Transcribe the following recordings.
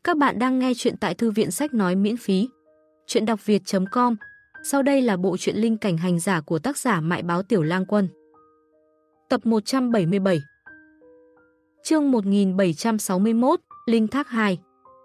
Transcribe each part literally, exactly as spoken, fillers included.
Các bạn đang nghe chuyện tại Thư viện Sách Nói miễn phí. Chuyện đọc việt chấm com. Sau đây là bộ truyện Linh Cảnh Hành Giả của tác giả Mại Báo Tiểu Lang Quân. Tập một trăm bảy mươi bảy. Chương một nghìn bảy trăm sáu mươi mốt, Linh Thác hai.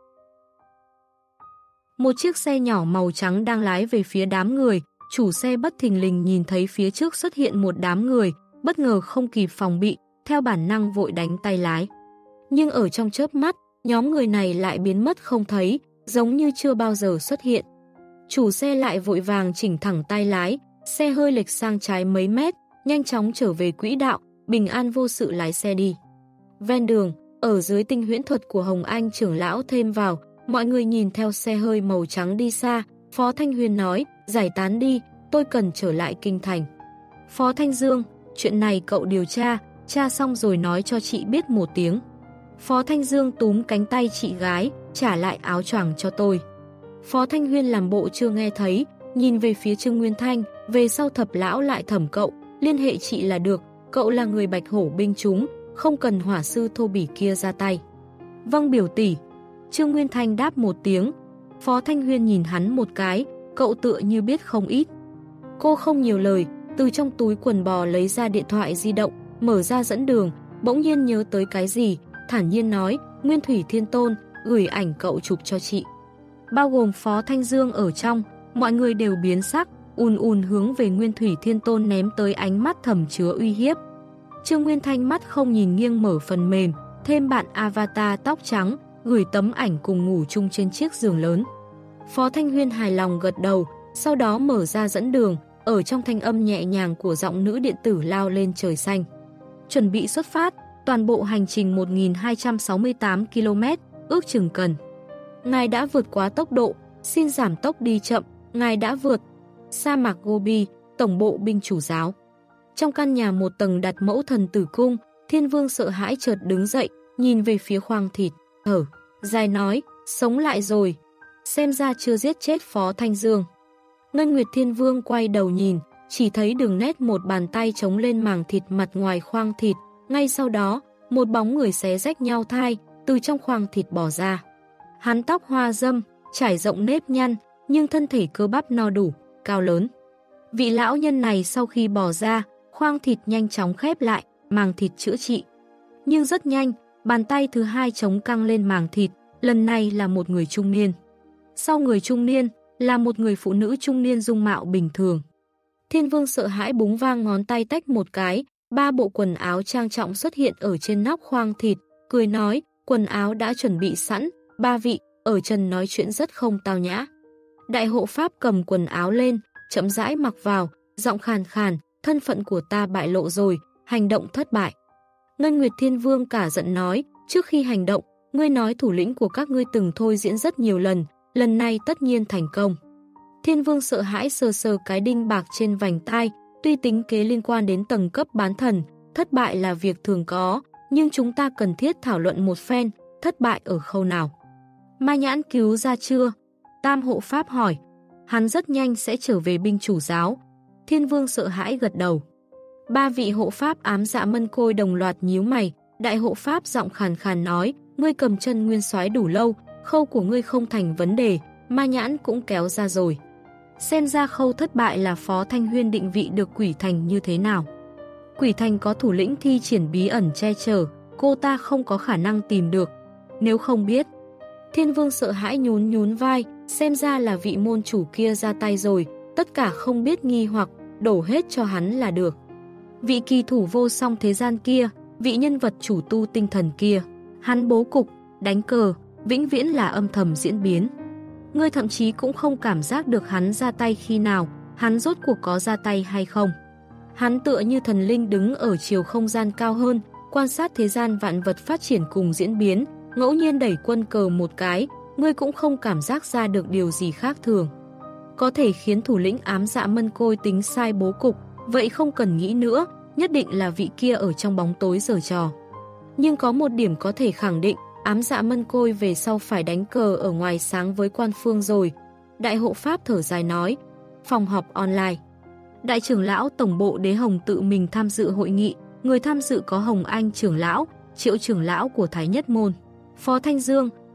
Một chiếc xe nhỏ màu trắng đang lái về phía đám người, chủ xe bất thình lình nhìn thấy phía trước xuất hiện một đám người, bất ngờ không kịp phòng bị, theo bản năng vội đánh tay lái. Nhưng ở trong chớp mắt, nhóm người này lại biến mất không thấy, giống như chưa bao giờ xuất hiện. Chủ xe lại vội vàng chỉnh thẳng tay lái, xe hơi lệch sang trái mấy mét, nhanh chóng trở về quỹ đạo, bình an vô sự lái xe đi. Ven đường, ở dưới tinh huyễn thuật của Hồng Anh trưởng lão thêm vào, mọi người nhìn theo xe hơi màu trắng đi xa, Phó Thanh Huyên nói, giải tán đi, tôi cần trở lại kinh thành. Phó Thanh Dương, chuyện này cậu điều tra, tra xong rồi nói cho chị biết một tiếng. Phó Thanh Dương túm cánh tay chị gái, trả lại áo choàng cho tôi. Phó Thanh Huyên làm bộ chưa nghe thấy, nhìn về phía Trương Nguyên Thanh, về sau Thập lão lại thẩm cậu, liên hệ chị là được, cậu là người Bạch Hổ binh chúng, không cần hỏa sư thô bỉ kia ra tay. Vâng biểu tỷ. Trương Nguyên Thanh đáp một tiếng. Phó Thanh Huyên nhìn hắn một cái, cậu tựa như biết không ít. Cô không nhiều lời, từ trong túi quần bò lấy ra điện thoại di động, mở ra dẫn đường, bỗng nhiên nhớ tới cái gì, thản nhiên nói, Nguyên Thủy Thiên Tôn, gửi ảnh cậu chụp cho chị. Bao gồm Phó Thanh Dương ở trong, mọi người đều biến sắc, ùn ùn hướng về Nguyên Thủy Thiên Tôn ném tới ánh mắt thầm chứa uy hiếp. Trương Nguyên Thanh mắt không nhìn nghiêng mở phần mềm, thêm bạn avatar tóc trắng, gửi tấm ảnh cùng ngủ chung trên chiếc giường lớn. Phó Thanh Huyên hài lòng gật đầu, sau đó mở ra dẫn đường, ở trong thanh âm nhẹ nhàng của giọng nữ điện tử lao lên trời xanh. Chuẩn bị xuất phát, toàn bộ hành trình một nghìn hai trăm sáu mươi tám ki lô mét, ước chừng cần. Ngài đã vượt quá tốc độ, xin giảm tốc đi chậm, ngài đã vượt. Sa mạc Gobi, tổng bộ binh chủ giáo. Trong căn nhà một tầng đặt mẫu thần tử cung, Thiên Vương sợ hãi chợt đứng dậy, nhìn về phía khoang thịt, thở, dài nói, sống lại rồi. Xem ra chưa giết chết Phó Thanh Dương. Ngân Nguyệt Thiên Vương quay đầu nhìn, chỉ thấy đường nét một bàn tay chống lên màng thịt mặt ngoài khoang thịt. Ngay sau đó, một bóng người xé rách nhau thai, từ trong khoang thịt bò ra. Hắn tóc hoa râm, trải rộng nếp nhăn, nhưng thân thể cơ bắp no đủ, cao lớn. Vị lão nhân này sau khi bò ra, khoang thịt nhanh chóng khép lại, màng thịt chữa trị. Nhưng rất nhanh, bàn tay thứ hai chống căng lên màng thịt, lần này là một người trung niên. Sau người trung niên, là một người phụ nữ trung niên dung mạo bình thường. Thiên Vương sợ hãi búng vang ngón tay tách một cái, ba bộ quần áo trang trọng xuất hiện ở trên nóc khoang thịt, cười nói, quần áo đã chuẩn bị sẵn, ba vị, ở trần nói chuyện rất không tao nhã. Đại hộ pháp cầm quần áo lên, chậm rãi mặc vào, giọng khàn khàn, thân phận của ta bại lộ rồi, hành động thất bại. Ngân Nguyệt Thiên Vương cả giận nói, trước khi hành động, ngươi nói thủ lĩnh của các ngươi từng thôi diễn rất nhiều lần, lần này tất nhiên thành công. Thiên Vương sợ hãi sờ sờ cái đinh bạc trên vành tai, tuy tính kế liên quan đến tầng cấp bán thần, thất bại là việc thường có, nhưng chúng ta cần thiết thảo luận một phen, thất bại ở khâu nào. Ma Nhãn cứu ra chưa? Tam hộ pháp hỏi. Hắn rất nhanh sẽ trở về binh chủ giáo. Thiên Vương sợ hãi gật đầu. Ba vị hộ pháp ám dạ mân côi đồng loạt nhíu mày, đại hộ pháp giọng khàn khàn nói, ngươi cầm chân nguyên soái đủ lâu, khâu của ngươi không thành vấn đề, Ma Nhãn cũng kéo ra rồi. Xem ra khâu thất bại là Phó Thanh Huyên định vị được Quỷ Thành như thế nào. Quỷ Thành có thủ lĩnh thi triển bí ẩn che chở, cô ta không có khả năng tìm được. Nếu không biết, Thiên Vương sợ hãi nhún nhún vai, xem ra là vị môn chủ kia ra tay rồi, tất cả không biết nghi hoặc, đổ hết cho hắn là được. Vị kỳ thủ vô song thế gian kia, vị nhân vật chủ tu tinh thần kia, hắn bố cục, đánh cờ, vĩnh viễn là âm thầm diễn biến. Ngươi thậm chí cũng không cảm giác được hắn ra tay khi nào, hắn rốt cuộc có ra tay hay không. Hắn tựa như thần linh đứng ở chiều không gian cao hơn, quan sát thế gian vạn vật phát triển cùng diễn biến, ngẫu nhiên đẩy quân cờ một cái, ngươi cũng không cảm giác ra được điều gì khác thường. Có thể khiến thủ lĩnh ám dạ mân côi tính sai bố cục, vậy không cần nghĩ nữa, nhất định là vị kia ở trong bóng tối giở trò. Nhưng có một điểm có thể khẳng định, ám dạ mân côi về sau phải đánh cờ ở ngoài sáng với quan phương rồi. Đại hộ pháp thở dài nói, phòng họp online. Đại trưởng lão tổng bộ Đế Hồng tự mình tham dự hội nghị, người tham dự có Hồng Anh trưởng lão, Triệu trưởng lão của Thái Nhất Môn, Phó Thanh Dương,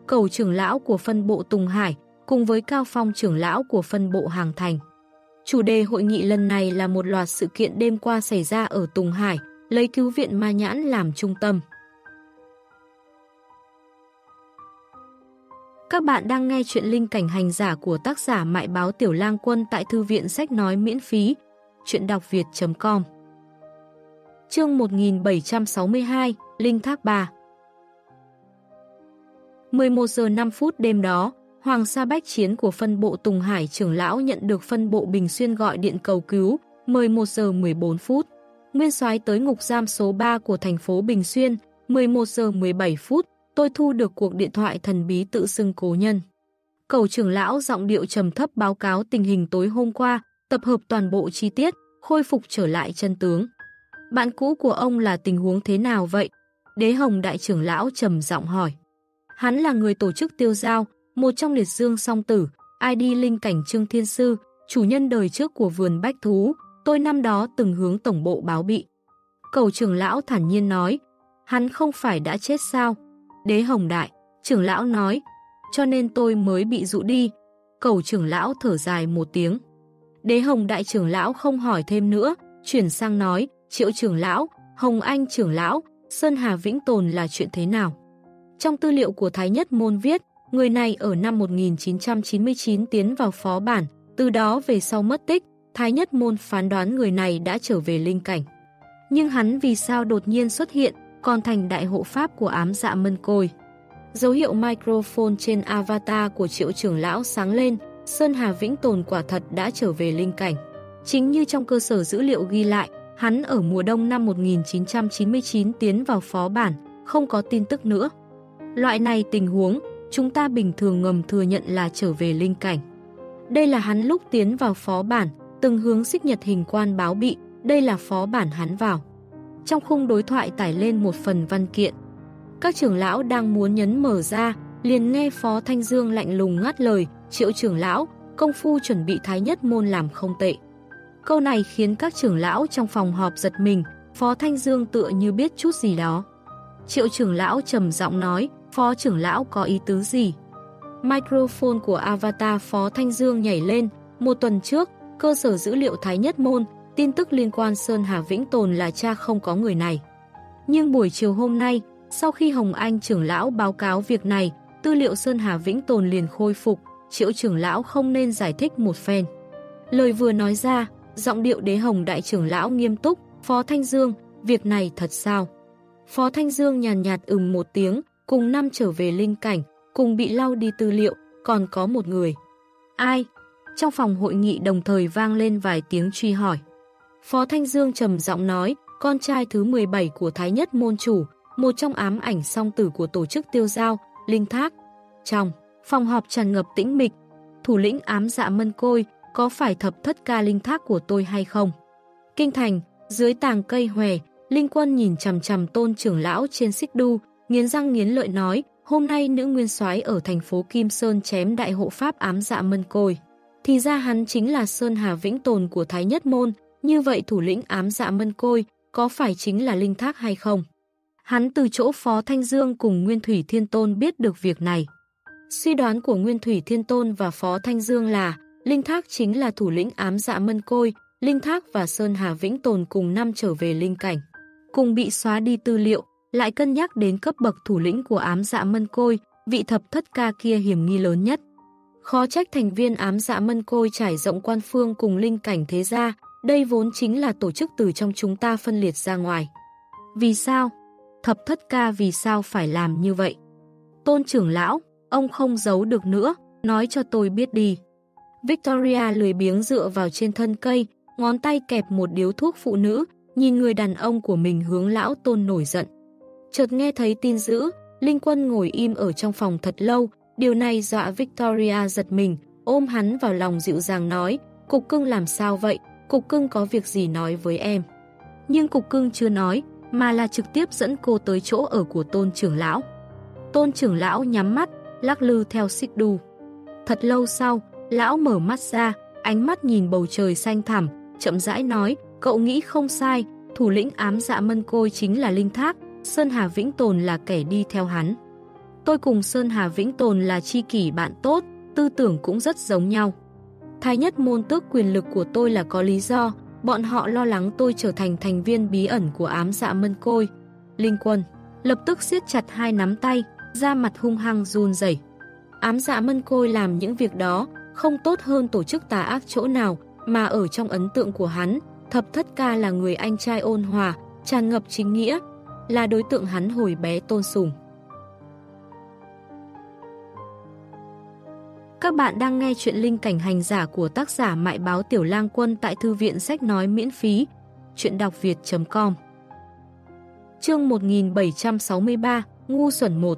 Cẩu trưởng lão của phân bộ Tùng Hải, cùng với Cao Phong trưởng lão của phân bộ Hàng Thành. Chủ đề hội nghị lần này là một loạt sự kiện đêm qua xảy ra ở Tùng Hải, lấy cứu viện Ma Nhãn làm trung tâm. Các bạn đang nghe chuyện Linh Cảnh Hành Giả của tác giả Mại Báo Tiểu Lang Quân tại Thư viện Sách Nói miễn phí, chuyện đọc việt chấm com. Chương một nghìn bảy trăm sáu mươi hai, Linh Thác ba. mười một giờ năm phút đêm đó, Hoàng Sa Bách Chiến của phân bộ Tùng Hải trưởng lão nhận được phân bộ Bình Xuyên gọi điện cầu cứu. Mười một giờ mười bốn phút, Nguyên soái tới ngục giam số ba của thành phố Bình Xuyên. Mười một giờ mười bảy phút, tôi thu được cuộc điện thoại thần bí tự xưng cố nhân. Cẩu trưởng lão giọng điệu trầm thấp báo cáo tình hình tối hôm qua, tập hợp toàn bộ chi tiết, khôi phục trở lại chân tướng. Bạn cũ của ông là tình huống thế nào vậy? Đế Hồng đại trưởng lão trầm giọng hỏi. Hắn là người tổ chức tiêu giao, một trong liệt dương song tử, i đê Linh Cảnh Trương Thiên Sư, chủ nhân đời trước của vườn bách thú. Tôi năm đó từng hướng tổng bộ báo bị. Cẩu trưởng lão thản nhiên nói. Hắn không phải đã chết sao? Đế Hồng đại trưởng lão nói. Cho nên tôi mới bị dụ đi. Cẩu trưởng lão thở dài một tiếng. Đế Hồng đại trưởng lão không hỏi thêm nữa, chuyển sang nói. Triệu trưởng lão, Hồng Anh trưởng lão, Sơn Hà Vĩnh Tồn là chuyện thế nào? Trong tư liệu của Thái Nhất Môn viết, người này ở năm một nghìn chín trăm chín mươi chín tiến vào phó bản, từ đó về sau mất tích, Thái Nhất Môn phán đoán người này đã trở về linh cảnh. Nhưng hắn vì sao đột nhiên xuất hiện, còn thành đại hộ pháp của ám dạ mân côi? Dấu hiệu microphone trên avatar của Triệu trưởng lão sáng lên, Sơn Hà Vĩnh Tồn quả thật đã trở về linh cảnh. Chính như trong cơ sở dữ liệu ghi lại, hắn ở mùa đông năm một nghìn chín trăm chín mươi chín tiến vào phó bản, không có tin tức nữa. Loại này tình huống, chúng ta bình thường ngầm thừa nhận là trở về linh cảnh. Đây là hắn lúc tiến vào phó bản, từng hướng xích nhật hình quan báo bị, đây là phó bản hắn vào. Trong khung đối thoại tải lên một phần văn kiện. Các trưởng lão đang muốn nhấn mở ra, liền nghe Phó Thanh Dương lạnh lùng ngắt lời, Triệu trưởng lão, công phu chuẩn bị Thái Nhất Môn làm không tệ. Câu này khiến các trưởng lão trong phòng họp giật mình, Phó Thanh Dương tựa như biết chút gì đó. Triệu trưởng lão trầm giọng nói, Phó trưởng lão có ý tứ gì? Microphone của avatar Phó Thanh Dương nhảy lên, một tuần trước, cơ sở dữ liệu Thái Nhất Môn, tin tức liên quan Sơn Hà Vĩnh Tồn là cha không có người này. Nhưng buổi chiều hôm nay, sau khi Hồng Anh trưởng lão báo cáo việc này, tư liệu Sơn Hà Vĩnh Tồn liền khôi phục, Triệu trưởng lão không nên giải thích một phen. Lời vừa nói ra, giọng điệu Đế Hồng đại trưởng lão nghiêm túc, Phó Thanh Dương, việc này thật sao? Phó Thanh Dương nhàn nhạt ừm một tiếng, cùng năm trở về linh cảnh, cùng bị lau đi tư liệu, còn có một người. Ai? Trong phòng hội nghị đồng thời vang lên vài tiếng truy hỏi. Phó Thanh Dương trầm giọng nói, con trai thứ mười bảy của Thái Nhất Môn chủ, một trong ám ảnh song tử của tổ chức tiêu giao, Linh Thác. Trong phòng họp tràn ngập tĩnh mịch, thủ lĩnh ám dạ mân côi, có phải thập thất ca Linh Thác của tôi hay không? Kinh thành, dưới tàng cây hòe, Linh Quân nhìn chằm chằm Tôn trưởng lão trên xích đu, nghiến răng nghiến lợi nói, hôm nay nữ nguyên soái ở thành phố Kim Sơn chém đại hộ pháp ám dạ mân côi. Thì ra hắn chính là Sơn Hà Vĩnh Tồn của Thái Nhất Môn, như vậy thủ lĩnh ám dạ mân côi có phải chính là Linh Thác hay không? Hắn từ chỗ Phó Thanh Dương cùng Nguyên Thủy Thiên Tôn biết được việc này. Suy đoán của Nguyên Thủy Thiên Tôn và Phó Thanh Dương là Linh Thác chính là thủ lĩnh ám dạ mân côi, Linh Thác và Sơn Hà Vĩnh Tồn cùng năm trở về linh cảnh. Cùng bị xóa đi tư liệu, lại cân nhắc đến cấp bậc thủ lĩnh của ám dạ mân côi, vị thập thất ca kia hiểm nghi lớn nhất. Khó trách thành viên ám dạ mân côi trải rộng quan phương cùng linh cảnh thế gia, đây vốn chính là tổ chức từ trong chúng ta phân liệt ra ngoài. Vì sao? Thập thất ca vì sao phải làm như vậy? Tôn trưởng lão, ông không giấu được nữa, nói cho tôi biết đi. Victoria lười biếng dựa vào trên thân cây, ngón tay kẹp một điếu thuốc phụ nữ, nhìn người đàn ông của mình hướng lão Tôn nổi giận. Chợt nghe thấy tin dữ, Linh Quân ngồi im ở trong phòng thật lâu, điều này dọa Victoria giật mình, ôm hắn vào lòng dịu dàng nói, Cục Cưng làm sao vậy, Cục Cưng có việc gì nói với em. Nhưng Cục Cưng chưa nói, mà là trực tiếp dẫn cô tới chỗ ở của Tôn trưởng lão. Tôn trưởng lão nhắm mắt, lắc lư theo xích đu. Thật lâu sau, lão mở mắt ra, ánh mắt nhìn bầu trời xanh thẳm, chậm rãi nói, cậu nghĩ không sai, thủ lĩnh ám dạ mân côi chính là Linh Thác, Sơn Hà Vĩnh Tồn là kẻ đi theo hắn. Tôi cùng Sơn Hà Vĩnh Tồn là tri kỷ bạn tốt, tư tưởng cũng rất giống nhau. Thái nhất môn tước quyền lực của tôi là có lý do, bọn họ lo lắng tôi trở thành thành viên bí ẩn của ám dạ mân côi. Linh Quân lập tức siết chặt hai nắm tay, da mặt hung hăng run rẩy. Ám dạ mân côi làm những việc đó không tốt hơn tổ chức tà ác chỗ nào, mà ở trong ấn tượng của hắn, Thập Thất Ca là người anh trai ôn hòa, tràn ngập chính nghĩa, là đối tượng hắn hồi bé tôn sùng. Các bạn đang nghe chuyện Linh Cảnh Hành Giả của tác giả Mại Báo Tiểu Lang Quân tại Thư viện Sách Nói miễn phí, chuyện đọc việt chấm com. Chương một nghìn bảy trăm sáu mươi ba, Ngu Xuẩn một.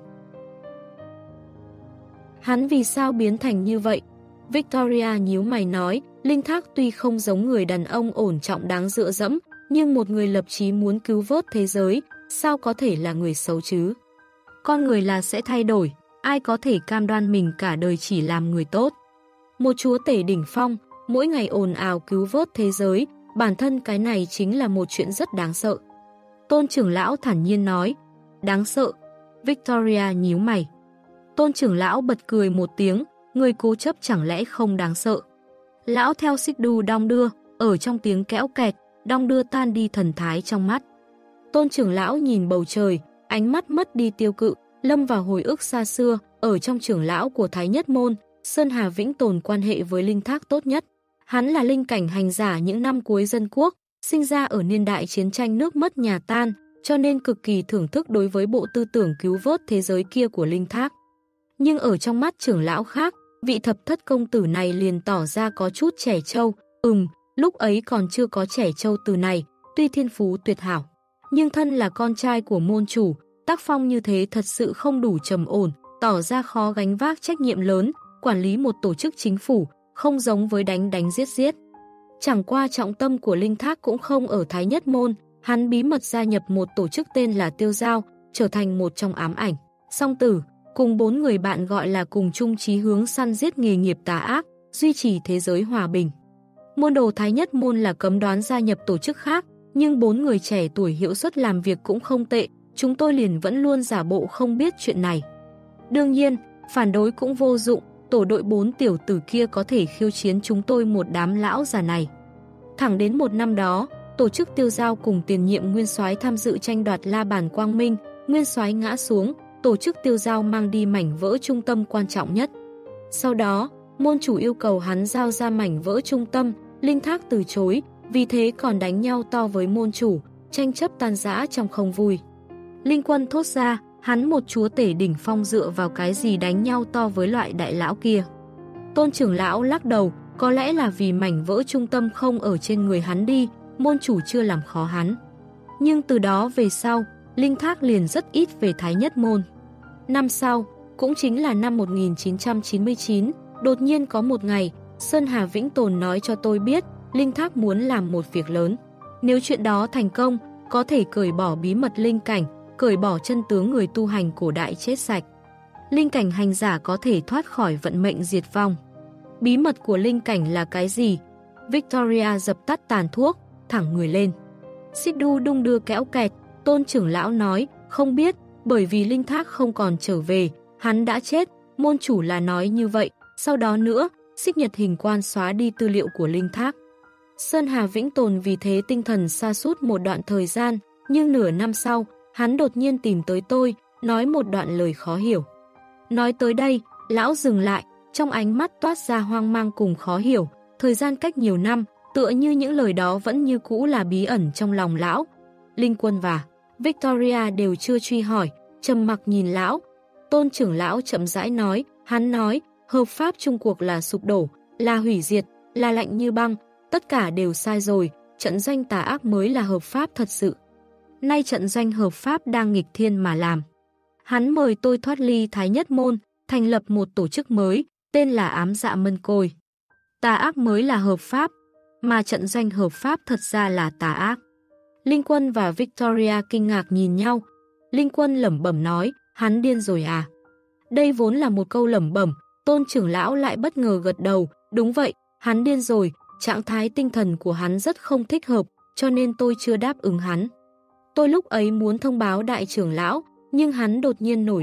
Hắn vì sao biến thành như vậy? Victoria nhíu mày nói, Linh Thác tuy không giống người đàn ông ổn trọng đáng dựa dẫm, nhưng một người lập chí muốn cứu vớt thế giới, sao có thể là người xấu chứ? Con người là sẽ thay đổi, ai có thể cam đoan mình cả đời chỉ làm người tốt? Một chúa tể đỉnh phong, mỗi ngày ồn ào cứu vớt thế giới, bản thân cái này chính là một chuyện rất đáng sợ. Tôn trưởng lão thản nhiên nói, đáng sợ. Victoria nhíu mày. Tôn trưởng lão bật cười một tiếng, người cố chấp chẳng lẽ không đáng sợ. Lão theo xích đu đong đưa, ở trong tiếng kéo kẹt, đong đưa tan đi thần thái trong mắt. Tôn trưởng lão nhìn bầu trời, ánh mắt mất đi tiêu cự, lâm vào hồi ức xa xưa, ở trong trưởng lão của Thái Nhất Môn, Sơn Hà Vĩnh Tồn quan hệ với Linh Thác tốt nhất. Hắn là linh cảnh hành giả những năm cuối dân quốc, sinh ra ở niên đại chiến tranh nước mất nhà tan, cho nên cực kỳ thưởng thức đối với bộ tư tưởng cứu vớt thế giới kia của Linh Thác. Nhưng ở trong mắt trưởng lão khác, vị thập thất công tử này liền tỏ ra có chút trẻ trâu. Ừm, lúc ấy còn chưa có trẻ trâu từ này, tuy thiên phú tuyệt hảo. Nhưng thân là con trai của môn chủ, tác phong như thế thật sự không đủ trầm ổn, tỏ ra khó gánh vác trách nhiệm lớn, quản lý một tổ chức chính phủ, không giống với đánh đánh giết giết. Chẳng qua trọng tâm của Linh Thác cũng không ở Thái Nhất Môn, hắn bí mật gia nhập một tổ chức tên là Tiêu Giao, trở thành một trong ám ảnh, song tử, cùng bốn người bạn gọi là cùng chung chí hướng săn giết nghề nghiệp tà ác, duy trì thế giới hòa bình. Môn đồ Thái Nhất Môn là cấm đoán gia nhập tổ chức khác, nhưng bốn người trẻ tuổi hiệu suất làm việc cũng không tệ, chúng tôi liền vẫn luôn giả bộ không biết chuyện này. Đương nhiên, phản đối cũng vô dụng, tổ đội bốn tiểu tử kia có thể khiêu chiến chúng tôi một đám lão già này. Thẳng đến một năm đó, tổ chức Tiêu Giao cùng tiền nhiệm nguyên soái tham dự tranh đoạt La Bàn Quang Minh, nguyên soái ngã xuống, tổ chức Tiêu Giao mang đi mảnh vỡ trung tâm quan trọng nhất. Sau đó, môn chủ yêu cầu hắn giao ra mảnh vỡ trung tâm, Linh Thác từ chối, vì thế còn đánh nhau to với môn chủ, tranh chấp tan rã trong không vui. Linh Quân thốt ra, hắn một chúa tể đỉnh phong dựa vào cái gì đánh nhau to với loại đại lão kia. Tôn trưởng lão lắc đầu, có lẽ là vì mảnh vỡ trung tâm không ở trên người hắn đi, môn chủ chưa làm khó hắn. Nhưng từ đó về sau, Linh Thác liền rất ít về Thái Nhất Môn. Năm sau, cũng chính là năm một nghìn chín trăm chín mươi chín, đột nhiên có một ngày, Sơn Hà Vĩnh Tồn nói cho tôi biết, Linh Thác muốn làm một việc lớn. Nếu chuyện đó thành công, có thể cởi bỏ bí mật linh cảnh, cởi bỏ chân tướng người tu hành cổ đại chết sạch. Linh cảnh hành giả có thể thoát khỏi vận mệnh diệt vong. Bí mật của linh cảnh là cái gì? Victoria dập tắt tàn thuốc, thẳng người lên. Xích đu đung đưa kéo kẹt, Tôn trưởng lão nói, không biết, bởi vì Linh Thác không còn trở về, hắn đã chết, môn chủ là nói như vậy. Sau đó nữa, Xích Nhật Hình Quan xóa đi tư liệu của Linh Thác. Sơn Hà Vĩnh Tồn vì thế tinh thần sa sút một đoạn thời gian, nhưng nửa năm sau, hắn đột nhiên tìm tới tôi, nói một đoạn lời khó hiểu. Nói tới đây, lão dừng lại, trong ánh mắt toát ra hoang mang cùng khó hiểu, thời gian cách nhiều năm, tựa như những lời đó vẫn như cũ là bí ẩn trong lòng lão. Linh Quân và Victoria đều chưa truy hỏi, trầm mặc nhìn lão. Tôn trưởng lão chậm rãi nói, hắn nói, hợp pháp chung cuộc là sụp đổ, là hủy diệt, là lạnh như băng, tất cả đều sai rồi, trận doanh tà ác mới là hợp pháp thật sự. Nay trận doanh hợp pháp đang nghịch thiên mà làm. Hắn mời tôi thoát ly Thái Nhất Môn, thành lập một tổ chức mới, tên là Ám Dạ Mân Côi. Tà ác mới là hợp pháp, mà trận doanh hợp pháp thật ra là tà ác. Linh Quân và Victoria kinh ngạc nhìn nhau. Linh Quân lẩm bẩm nói, hắn điên rồi à? Đây vốn là một câu lẩm bẩm, Tôn trưởng lão lại bất ngờ gật đầu, đúng vậy, hắn điên rồi, trạng thái tinh thần của hắn rất không thích hợp, cho nên tôi chưa đáp ứng hắn. Tôi lúc ấy muốn thông báo đại trưởng lão, nhưng hắn đột nhiên nổi điên,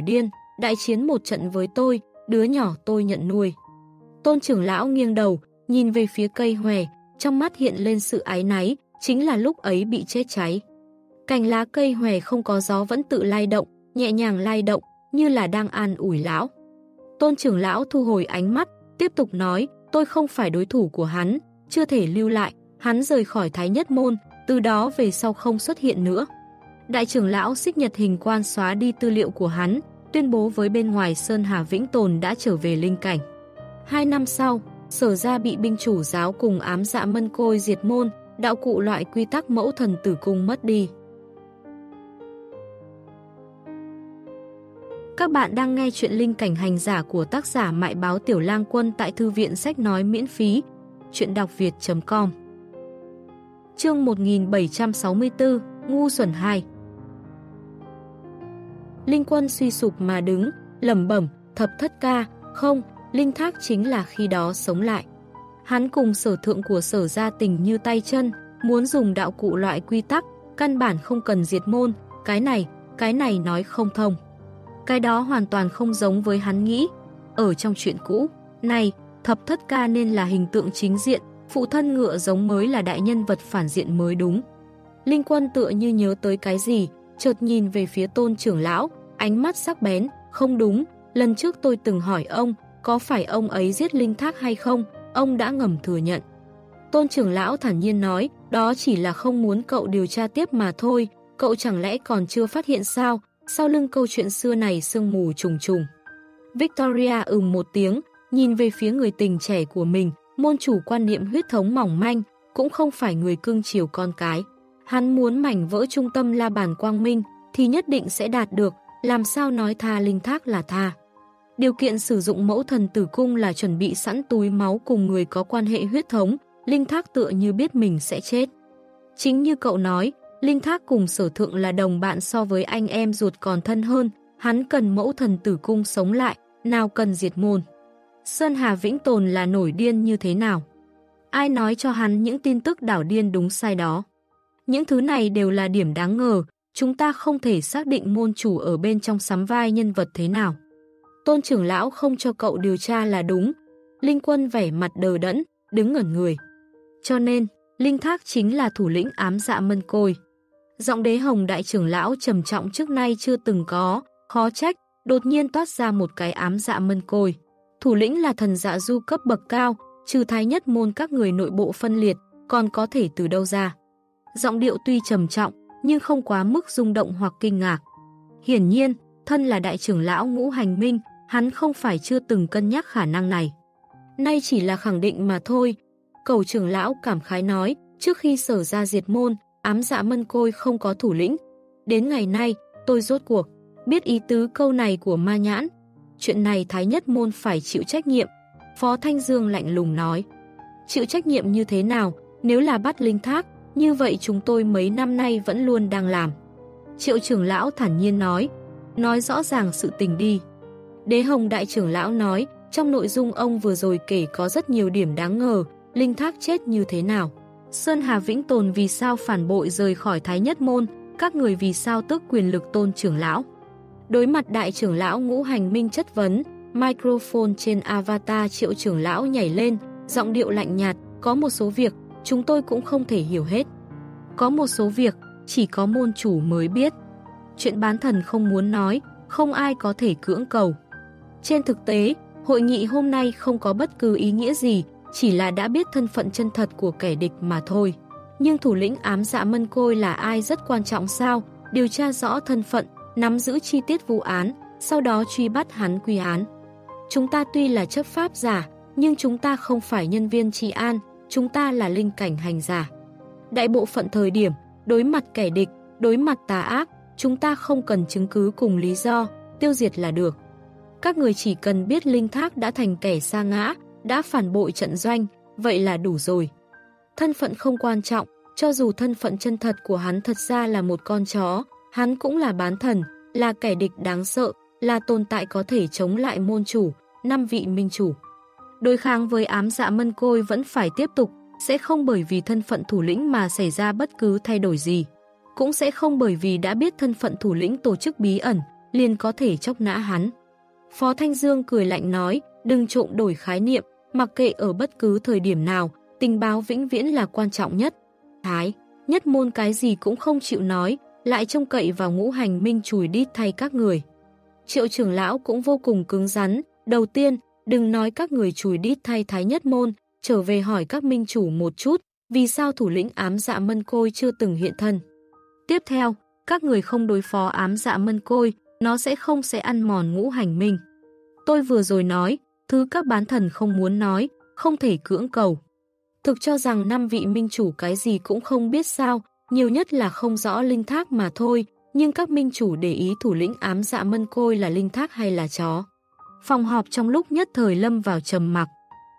đại chiến một trận với tôi, đứa nhỏ tôi nhận nuôi. Tôn trưởng lão nghiêng đầu, nhìn về phía cây hòe, trong mắt hiện lên sự áy náy, chính là lúc ấy bị chết cháy. Cành lá cây hòe không có gió vẫn tự lay động, nhẹ nhàng lay động, như là đang an ủi lão. Tôn trưởng lão thu hồi ánh mắt, tiếp tục nói, tôi không phải đối thủ của hắn, chưa thể lưu lại, hắn rời khỏi Thái Nhất Môn, từ đó về sau không xuất hiện nữa. Đại trưởng lão Xích Nhật Hình Quan xóa đi tư liệu của hắn, tuyên bố với bên ngoài Sơn Hà Vĩnh Tồn đã trở về linh cảnh. Hai năm sau, Sở Gia bị binh chủ giáo cùng ám dạ mân côi diệt môn, đạo cụ loại quy tắc mẫu thần tử cung mất đi. Các bạn đang nghe chuyện Linh Cảnh Hành Giả của tác giả Mại Báo Tiểu Lang Quân tại Thư viện Sách Nói miễn phí, chuyện đọc việt chấm com. Chương một nghìn bảy trăm sáu mươi tư, Ngu Xuẩn hai. Linh Quân suy sụp mà đứng, lẩm bẩm, thập thất ca, không, Linh Thác chính là khi đó sống lại. Hắn cùng sở thượng của Sở Gia tình như tay chân, muốn dùng đạo cụ loại quy tắc, căn bản không cần diệt môn, cái này, cái này nói không thông. Cái đó hoàn toàn không giống với hắn nghĩ. Ở trong chuyện cũ, này, thập thất ca nên là hình tượng chính diện, phụ thân ngựa giống mới là đại nhân vật phản diện mới đúng. Linh Quân tựa như nhớ tới cái gì, chợt nhìn về phía Tôn trưởng lão, ánh mắt sắc bén, không đúng, lần trước tôi từng hỏi ông, có phải ông ấy giết Linh Thác hay không, ông đã ngầm thừa nhận. Tôn trưởng lão thản nhiên nói, đó chỉ là không muốn cậu điều tra tiếp mà thôi, cậu chẳng lẽ còn chưa phát hiện sao, sau lưng câu chuyện xưa này sương mù trùng trùng. Victoria ừm một tiếng, nhìn về phía người tình trẻ của mình, môn chủ quan niệm huyết thống mỏng manh, cũng không phải người cưng chiều con cái. Hắn muốn mảnh vỡ trung tâm La Bàn quang minh, thì nhất định sẽ đạt được, làm sao nói tha Linh Thác là tha. Điều kiện sử dụng mẫu thần tử cung là chuẩn bị sẵn túi máu cùng người có quan hệ huyết thống, Linh Thác tựa như biết mình sẽ chết. Chính như cậu nói, Linh Thác cùng Sở Thượng là đồng bạn so với anh em ruột còn thân hơn, hắn cần mẫu thần tử cung sống lại, nào cần diệt môn. Sơn Hà Vĩnh Tồn là nổi điên như thế nào? Ai nói cho hắn những tin tức đảo điên đúng sai đó? Những thứ này đều là điểm đáng ngờ, chúng ta không thể xác định môn chủ ở bên trong sắm vai nhân vật thế nào. Tôn trưởng lão không cho cậu điều tra là đúng. Linh Quân vẻ mặt đờ đẫn, đứng ngẩn người. Cho nên, Linh Thác chính là thủ lĩnh ám dạ mân côi. Giọng Đế Hồng đại trưởng lão trầm trọng trước nay chưa từng có, khó trách, đột nhiên toát ra một cái ám dạ mân côi. Thủ lĩnh là thần dạ du cấp bậc cao, trừ Thái Nhất Môn các người nội bộ phân liệt, còn có thể từ đâu ra. Giọng điệu tuy trầm trọng, nhưng không quá mức rung động hoặc kinh ngạc. Hiển nhiên, thân là đại trưởng lão Ngũ Hành Minh, hắn không phải chưa từng cân nhắc khả năng này. Nay chỉ là khẳng định mà thôi. Cầu trưởng lão cảm khái nói, trước khi Sở Ra diệt môn, ám dạ mân côi không có thủ lĩnh. Đến ngày nay, tôi rốt cuộc biết ý tứ câu này của Ma Nhãn. Chuyện này Thái Nhất Môn phải chịu trách nhiệm. Phó Thanh Dương lạnh lùng nói. Chịu trách nhiệm như thế nào? Nếu là bắt Linh Thác, như vậy chúng tôi mấy năm nay vẫn luôn đang làm. Triệu trưởng lão thản nhiên nói. Nói rõ ràng sự tình đi. Đế Hồng đại trưởng lão nói, trong nội dung ông vừa rồi kể có rất nhiều điểm đáng ngờ. Linh Thác chết như thế nào? Sơn Hà Vĩnh Tồn vì sao phản bội rời khỏi Thái Nhất Môn? Các người vì sao tước quyền lực Tôn trưởng lão? Đối mặt đại trưởng lão Ngũ Hành Minh chất vấn, microphone trên avatar Triệu trưởng lão nhảy lên, giọng điệu lạnh nhạt, có một số việc chúng tôi cũng không thể hiểu hết. Có một số việc chỉ có môn chủ mới biết. Chuyện bán thần không muốn nói, không ai có thể cưỡng cầu. Trên thực tế, hội nghị hôm nay không có bất cứ ý nghĩa gì, chỉ là đã biết thân phận chân thật của kẻ địch mà thôi. Nhưng thủ lĩnh ám dạ mân côi là ai rất quan trọng sao? Điều tra rõ thân phận, nắm giữ chi tiết vụ án, sau đó truy bắt hắn quy án. Chúng ta tuy là chấp pháp giả, nhưng chúng ta không phải nhân viên trị an, chúng ta là linh cảnh hành giả. Đại bộ phận thời điểm, đối mặt kẻ địch, đối mặt tà ác, chúng ta không cần chứng cứ cùng lý do, tiêu diệt là được. Các người chỉ cần biết Linh Thác đã thành kẻ sa ngã, đã phản bội trận doanh, vậy là đủ rồi. Thân phận không quan trọng, cho dù thân phận chân thật của hắn thật ra là một con chó, hắn cũng là bán thần, là kẻ địch đáng sợ, là tồn tại có thể chống lại môn chủ, năm vị minh chủ. Đối kháng với ám dạ mân côi vẫn phải tiếp tục, sẽ không bởi vì thân phận thủ lĩnh mà xảy ra bất cứ thay đổi gì. Cũng sẽ không bởi vì đã biết thân phận thủ lĩnh tổ chức bí ẩn, liền có thể chóc nã hắn. Phó Thanh Dương cười lạnh nói, đừng trộm đổi khái niệm, mặc kệ ở bất cứ thời điểm nào, tình báo vĩnh viễn là quan trọng nhất. Thái, nhất môn cái gì cũng không chịu nói, lại trông cậy vào Ngũ Hành Minh chùi đít thay các người. Triệu trưởng lão cũng vô cùng cứng rắn, đầu tiên, đừng nói các người chùi đít thay Thái nhất môn, trở về hỏi các minh chủ một chút, vì sao thủ lĩnh ám dạ mân côi chưa từng hiện thân. Tiếp theo, các người không đối phó ám dạ mân côi, nó sẽ không sẽ ăn mòn Ngũ Hành Minh. Tôi vừa rồi nói, thứ các bán thần không muốn nói, không thể cưỡng cầu. Thực cho rằng năm vị minh chủ cái gì cũng không biết sao, nhiều nhất là không rõ linh thác mà thôi, nhưng các minh chủ để ý thủ lĩnh ám dạ mân côi là linh thác hay là chó. Phòng họp trong lúc nhất thời lâm vào trầm mặc.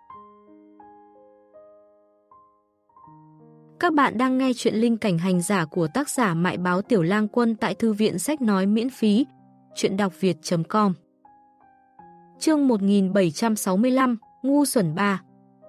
Các bạn đang nghe chuyện Linh Cảnh Hành Giả của tác giả Mại Báo Tiểu Lang Quân tại Thư viện Sách Nói miễn phí, chuyện đọc việt chấm com. Chương một nghìn bảy trăm sáu mươi lăm, Ngu Xuẩn ba.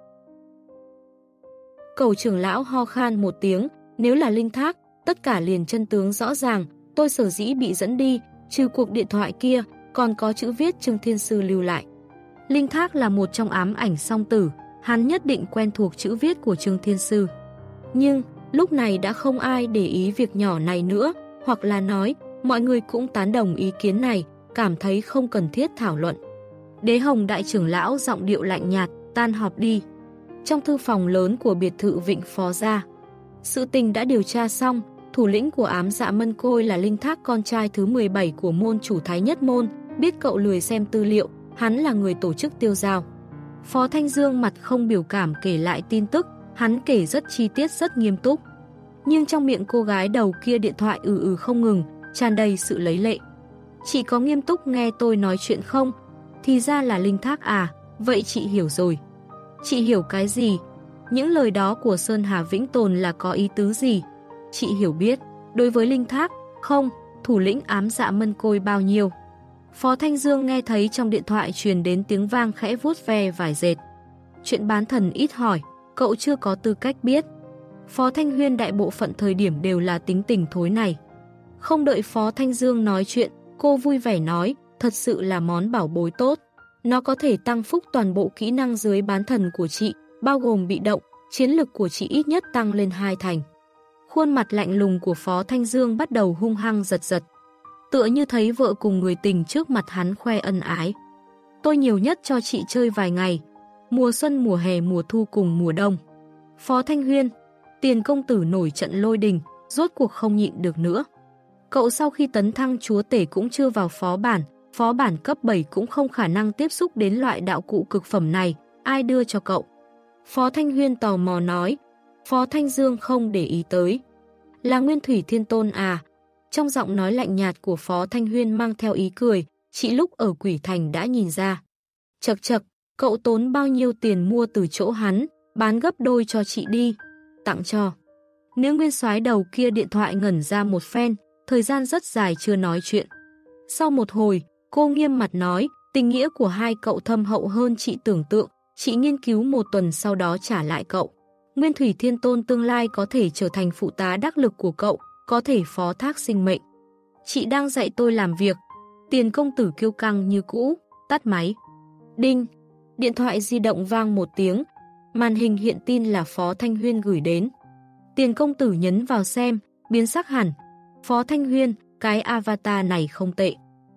Cầu trưởng lão ho khan một tiếng, nếu là linh thác, tất cả liền chân tướng rõ ràng, tôi sở dĩ bị dẫn đi, trừ cuộc điện thoại kia, còn có chữ viết Trương Thiên Sư lưu lại. Linh thác là một trong ám ảnh song tử, hắn nhất định quen thuộc chữ viết của Trương Thiên Sư. Nhưng, lúc này đã không ai để ý việc nhỏ này nữa, hoặc là nói, mọi người cũng tán đồng ý kiến này, cảm thấy không cần thiết thảo luận. Đế Hồng đại trưởng lão giọng điệu lạnh nhạt, tan họp đi. Trong thư phòng lớn của biệt thự Vịnh Phó gia, sự tình đã điều tra xong, thủ lĩnh của ám dạ mân côi là linh thác con trai thứ mười bảy của môn chủ Thái nhất môn, biết cậu lười xem tư liệu, hắn là người tổ chức tiêu giao. Phó Thanh Dương mặt không biểu cảm kể lại tin tức, hắn kể rất chi tiết rất nghiêm túc. Nhưng trong miệng cô gái đầu kia điện thoại ừ ừ không ngừng, tràn đầy sự lấy lệ. Chị có nghiêm túc nghe tôi nói chuyện không? Thì ra là linh thác à, vậy chị hiểu rồi. Chị hiểu cái gì? Những lời đó của Sơn Hà Vĩnh Tồn là có ý tứ gì? Chị hiểu biết, đối với linh thác, không, thủ lĩnh ám dạ mân côi bao nhiêu. Phó Thanh Dương nghe thấy trong điện thoại truyền đến tiếng vang khẽ vuốt ve vải dệt. Chuyện bán thần ít hỏi, cậu chưa có tư cách biết. Phó Thanh Huyên đại bộ phận thời điểm đều là tính tình thối này. Không đợi Phó Thanh Dương nói chuyện, cô vui vẻ nói, thật sự là món bảo bối tốt. Nó có thể tăng phúc toàn bộ kỹ năng dưới bán thần của chị, bao gồm bị động, chiến lực của chị ít nhất tăng lên hai thành. Khuôn mặt lạnh lùng của Phó Thanh Dương bắt đầu hung hăng giật giật. Tựa như thấy vợ cùng người tình trước mặt hắn khoe ân ái. Tôi nhiều nhất cho chị chơi vài ngày. Mùa xuân, mùa hè, mùa thu cùng mùa đông. Phó Thanh Huyên, Tiền công tử nổi trận lôi đình, rốt cuộc không nhịn được nữa. Cậu sau khi tấn thăng chúa tể cũng chưa vào phó bản, phó bản cấp bảy cũng không khả năng tiếp xúc đến loại đạo cụ cực phẩm này, ai đưa cho cậu? Phó Thanh Huyên tò mò nói. Phó Thanh Dương không để ý tới. Là Nguyên Thủy Thiên Tôn à? Trong giọng nói lạnh nhạt của Phó Thanh Huyên mang theo ý cười, chị lúc ở Quỷ Thành đã nhìn ra. Chật chật, cậu tốn bao nhiêu tiền mua từ chỗ hắn, bán gấp đôi cho chị đi, tặng cho. Nữ nguyên soái đầu kia điện thoại ngẩn ra một phen, thời gian rất dài chưa nói chuyện. Sau một hồi, cô nghiêm mặt nói, tình nghĩa của hai cậu thâm hậu hơn chị tưởng tượng, chị nghiên cứu một tuần sau đó trả lại cậu. Nguyên Thủy Thiên Tôn tương lai có thể trở thành phụ tá đắc lực của cậu, có thể phó thác sinh mệnh. Chị đang dạy tôi làm việc. Tiền công tử kiêu căng như cũ, tắt máy. Đinh, điện thoại di động vang một tiếng, màn hình hiện tin là Phó Thanh Huyên gửi đến. Tiền công tử nhấn vào xem, biến sắc hẳn. Phó Thanh Huyên, cái avatar này không tệ.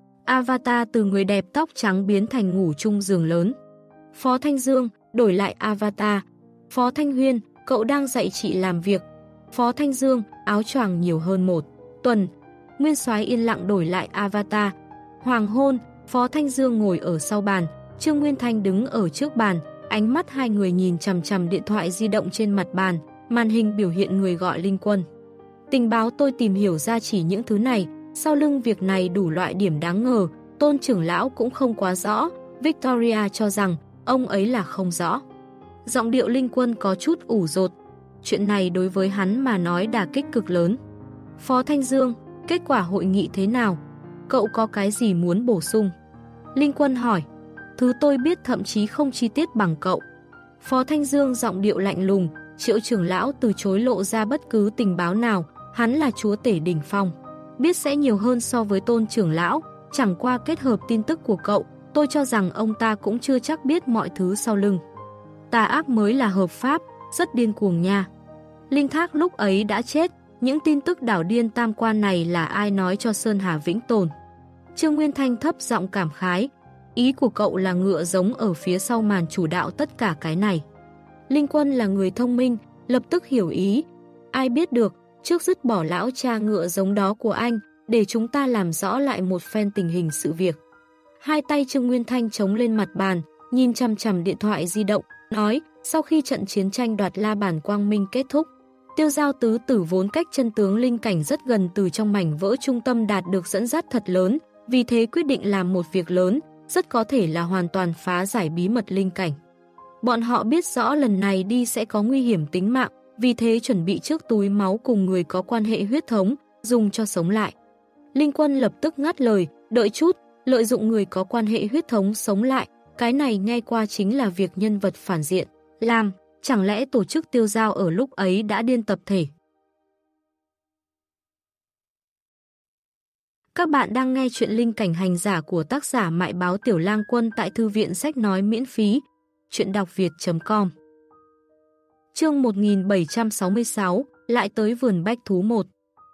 Avatar từ người đẹp tóc trắng biến thành ngủ chung giường lớn. Phó Thanh Dương, đổi lại avatar. Phó Thanh Huyên, cậu đang dạy chị làm việc. Phó Thanh Dương, áo choàng nhiều hơn một tuần. Nguyên soái yên lặng đổi lại avatar. Hoàng hôn, Phó Thanh Dương ngồi ở sau bàn, Trương Nguyên Thanh đứng ở trước bàn, ánh mắt hai người nhìn chằm chằm điện thoại di động trên mặt bàn, màn hình biểu hiện người gọi Linh Quân. Tình báo tôi tìm hiểu ra chỉ những thứ này, sau lưng việc này đủ loại điểm đáng ngờ, Tôn trưởng lão cũng không quá rõ, Victoria cho rằng ông ấy là không rõ. Giọng điệu Linh Quân có chút ủ rột, chuyện này đối với hắn mà nói đả kích cực lớn. Phó Thanh Dương, kết quả hội nghị thế nào? Cậu có cái gì muốn bổ sung? Linh Quân hỏi, thứ tôi biết thậm chí không chi tiết bằng cậu. Phó Thanh Dương giọng điệu lạnh lùng, Triệu trưởng lão từ chối lộ ra bất cứ tình báo nào, hắn là chúa tể đỉnh phong. Biết sẽ nhiều hơn so với Tôn trưởng lão, chẳng qua kết hợp tin tức của cậu, tôi cho rằng ông ta cũng chưa chắc biết mọi thứ sau lưng. Tà ác mới là hợp pháp, rất điên cuồng nha. Linh Thác lúc ấy đã chết, những tin tức đảo điên tam quan này là ai nói cho Sơn Hà Vĩnh tồn? Trương Nguyên Thanh thấp giọng cảm khái, ý của cậu là ngựa giống ở phía sau màn chủ đạo tất cả cái này. Linh Quân là người thông minh, lập tức hiểu ý. Ai biết được, trước dứt bỏ lão cha ngựa giống đó của anh, để chúng ta làm rõ lại một phen tình hình sự việc. Hai tay Trương Nguyên Thanh chống lên mặt bàn, nhìn chằm chằm điện thoại di động, nói, sau khi trận chiến tranh đoạt La Bàn Quang Minh kết thúc, Tiêu Giao tứ tử vốn cách chân tướng linh cảnh rất gần, từ trong mảnh vỡ trung tâm đạt được dẫn dắt thật lớn, vì thế quyết định làm một việc lớn, rất có thể là hoàn toàn phá giải bí mật linh cảnh. Bọn họ biết rõ lần này đi sẽ có nguy hiểm tính mạng, vì thế chuẩn bị trước túi máu cùng người có quan hệ huyết thống, dùng cho sống lại. Linh Quân lập tức ngắt lời, đợi chút, lợi dụng người có quan hệ huyết thống sống lại, cái này nghe qua chính là việc nhân vật phản diện làm, chẳng lẽ tổ chức Tiêu Giao ở lúc ấy đã điên tập thể? Các bạn đang nghe chuyện linh cảnh hành giả của tác giả Mại Báo Tiểu Lang Quân tại thư viện sách nói miễn phí, chuyện đọc việt chấm com. Chương một nghìn bảy trăm sáu mươi sáu, lại tới vườn bách thú một.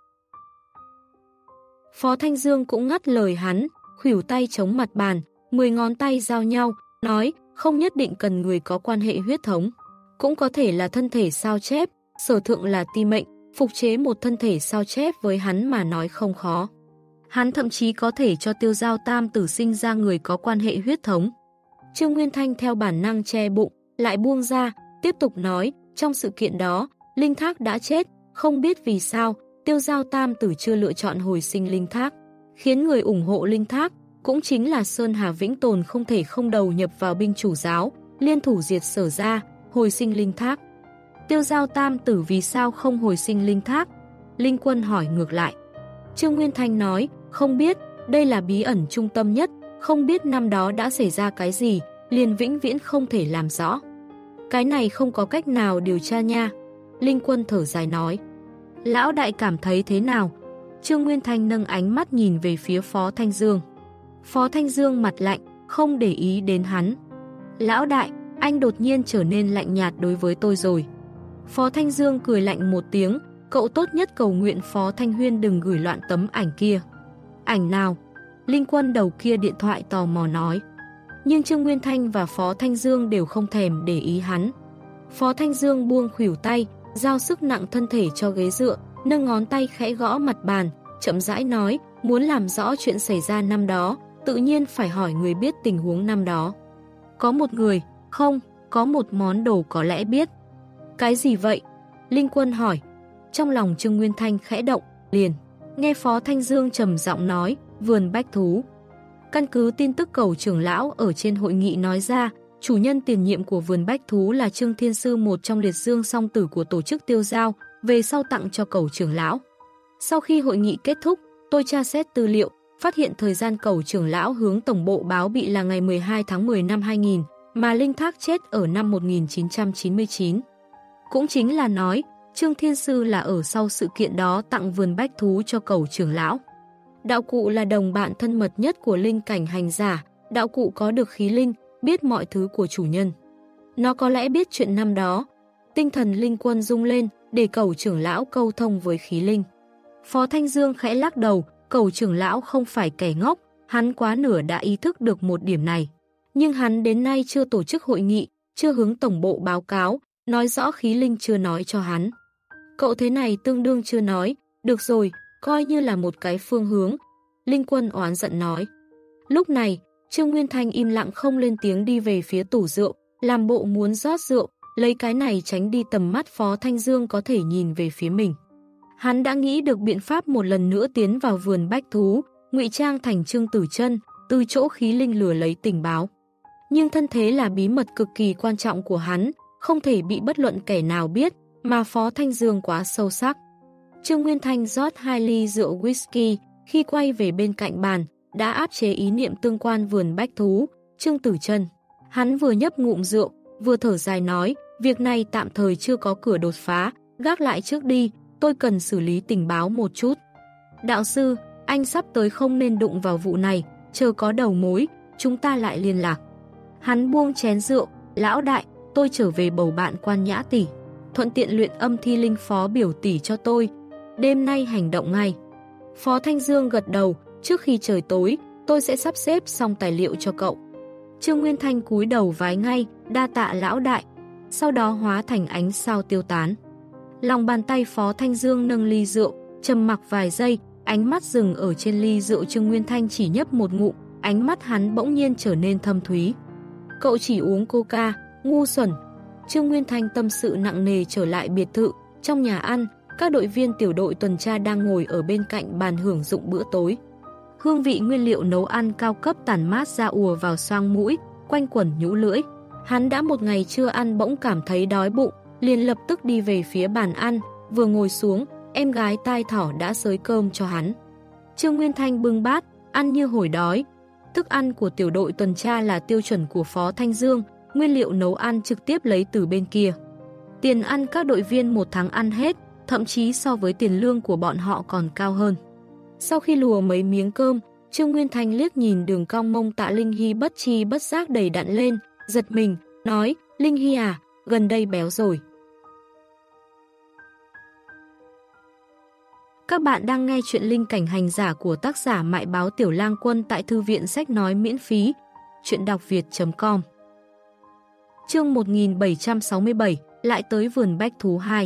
Phó Thanh Dương cũng ngắt lời hắn, khuỷu tay chống mặt bàn, mười ngón tay giao nhau, nói, không nhất định cần người có quan hệ huyết thống, cũng có thể là thân thể sao chép, sở thượng là ti mệnh, phục chế một thân thể sao chép với hắn mà nói không khó. Hắn thậm chí có thể cho Tiêu Giao tam tử sinh ra người có quan hệ huyết thống. Trương Nguyên Thanh theo bản năng che bụng, lại buông ra, tiếp tục nói, trong sự kiện đó, Linh Thác đã chết, không biết vì sao, Tiêu Giao tam tử chưa lựa chọn hồi sinh Linh Thác, khiến người ủng hộ Linh Thác, cũng chính là Sơn Hà Vĩnh tồn không thể không đầu nhập vào binh chủ giáo, liên thủ diệt Sở ra, hồi sinh Linh Thác. Tiêu Giao tam tử vì sao không hồi sinh Linh Thác? Linh Quân hỏi ngược lại. Trương Nguyên Thanh nói, không biết, đây là bí ẩn trung tâm nhất, không biết năm đó đã xảy ra cái gì, liền vĩnh viễn không thể làm rõ. Cái này không có cách nào điều tra nha. Linh Quân thở dài nói. Lão đại cảm thấy thế nào? Trương Nguyên Thanh nâng ánh mắt nhìn về phía Phó Thanh Dương. Phó Thanh Dương mặt lạnh, không để ý đến hắn. Lão đại, anh đột nhiên trở nên lạnh nhạt đối với tôi rồi. Phó Thanh Dương cười lạnh một tiếng, cậu tốt nhất cầu nguyện Phó Thanh Huyên đừng gửi loạn tấm ảnh kia. Ảnh nào? Linh Quân đầu kia điện thoại tò mò nói. Nhưng Trương Nguyên Thanh và Phó Thanh Dương đều không thèm để ý hắn. Phó Thanh Dương buông khuỷu tay, giao sức nặng thân thể cho ghế dựa, nâng ngón tay khẽ gõ mặt bàn, chậm rãi nói, muốn làm rõ chuyện xảy ra năm đó, tự nhiên phải hỏi người biết tình huống năm đó. Có một người, không, có một món đồ có lẽ biết. Cái gì vậy? Linh Quân hỏi. Trong lòng Trương Nguyên Thanh khẽ động, liền. Nghe Phó Thanh Dương trầm giọng nói, vườn bách thú. Căn cứ tin tức Cẩu trưởng lão ở trên hội nghị nói ra, chủ nhân tiền nhiệm của vườn bách thú là Trương Thiên Sư, một trong liệt dương song tử của tổ chức Tiêu Giao, về sau tặng cho Cẩu trưởng lão. Sau khi hội nghị kết thúc, tôi tra xét tư liệu, phát hiện thời gian Cẩu trưởng lão hướng tổng bộ báo bị là ngày mười hai tháng mười năm hai nghìn, mà Linh Thác chết ở năm một nghìn chín trăm chín mươi chín. Cũng chính là nói, Trương Thiên Sư là ở sau sự kiện đó tặng vườn bách thú cho Cẩu trưởng lão. Đạo cụ là đồng bạn thân mật nhất của linh cảnh hành giả, đạo cụ có được khí linh, biết mọi thứ của chủ nhân. Nó có lẽ biết chuyện năm đó. Tinh thần Linh Quân rung lên, để Cẩu trưởng lão câu thông với khí linh. Phó Thanh Dương khẽ lắc đầu, Cẩu trưởng lão không phải kẻ ngốc, hắn quá nửa đã ý thức được một điểm này. Nhưng hắn đến nay chưa tổ chức hội nghị, chưa hướng tổng bộ báo cáo, nói rõ khí linh chưa nói cho hắn. Cậu thế này tương đương chưa nói, được rồi, coi như là một cái phương hướng. Linh Quân oán giận nói. Lúc này, Trương Nguyên Thanh im lặng không lên tiếng đi về phía tủ rượu, làm bộ muốn rót rượu, lấy cái này tránh đi tầm mắt Phó Thanh Dương có thể nhìn về phía mình. Hắn đã nghĩ được biện pháp một lần nữa tiến vào vườn bách thú, ngụy trang thành Trương Tử Chân, từ chỗ khí linh lừa lấy tình báo. Nhưng thân thế là bí mật cực kỳ quan trọng của hắn, không thể bị bất luận kẻ nào biết, mà Phó Thanh Dương quá sâu sắc. Trương Nguyên Thanh rót hai ly rượu whisky, khi quay về bên cạnh bàn, đã áp chế ý niệm tương quan vườn bách thú, Trương Tử Chân. Hắn vừa nhấp ngụm rượu, vừa thở dài nói, việc này tạm thời chưa có cửa đột phá, gác lại trước đi, tôi cần xử lý tình báo một chút. Đạo sư, anh sắp tới không nên đụng vào vụ này, chờ có đầu mối, chúng ta lại liên lạc. Hắn buông chén rượu, lão đại, tôi trở về bầu bạn Quan Nhã tỷ, thuận tiện luyện âm thi linh Phó biểu tỷ cho tôi, đêm nay hành động ngay. Phó Thanh Dương gật đầu, trước khi trời tối, tôi sẽ sắp xếp xong tài liệu cho cậu. Trương Nguyên Thanh cúi đầu vái ngay, đa tạ lão đại, sau đó hóa thành ánh sao tiêu tán. Lòng bàn tay Phó Thanh Dương nâng ly rượu, trầm mặc vài giây, ánh mắt dừng ở trên ly rượu. Trương Nguyên Thanh chỉ nhấp một ngụm, ánh mắt hắn bỗng nhiên trở nên thâm thúy. Cậu chỉ uống coca, ngu xuẩn. Trương Nguyên Thanh tâm sự nặng nề trở lại biệt thự, trong nhà ăn, các đội viên tiểu đội tuần tra đang ngồi ở bên cạnh bàn hưởng dụng bữa tối. Hương vị nguyên liệu nấu ăn cao cấp tản mát ra ùa vào xoang mũi, quanh quẩn nhũ lưỡi. Hắn đã một ngày chưa ăn bỗng cảm thấy đói bụng, liền lập tức đi về phía bàn ăn, vừa ngồi xuống, em gái tai thỏ đã xới cơm cho hắn. Trương Nguyên Thanh bưng bát, ăn như hổi đói. Thức ăn của tiểu đội tuần tra là tiêu chuẩn của Phó Thanh Dương, nguyên liệu nấu ăn trực tiếp lấy từ bên kia. Tiền ăn các đội viên một tháng ăn hết, thậm chí so với tiền lương của bọn họ còn cao hơn. Sau khi lùa mấy miếng cơm, Trương Nguyên Thanh liếc nhìn đường cong mông Tạ Linh Hy bất chi bất giác đầy đặn lên, giật mình, nói, Linh Hy à, gần đây béo rồi. Các bạn đang nghe chuyện Linh Cảnh Hành Giả của tác giả Mại Báo Tiểu Lang Quân tại Thư viện Sách Nói miễn phí, chuyện đọc việt chấm com. Chương một nghìn bảy trăm sáu mươi bảy, lại tới vườn bách thú hai.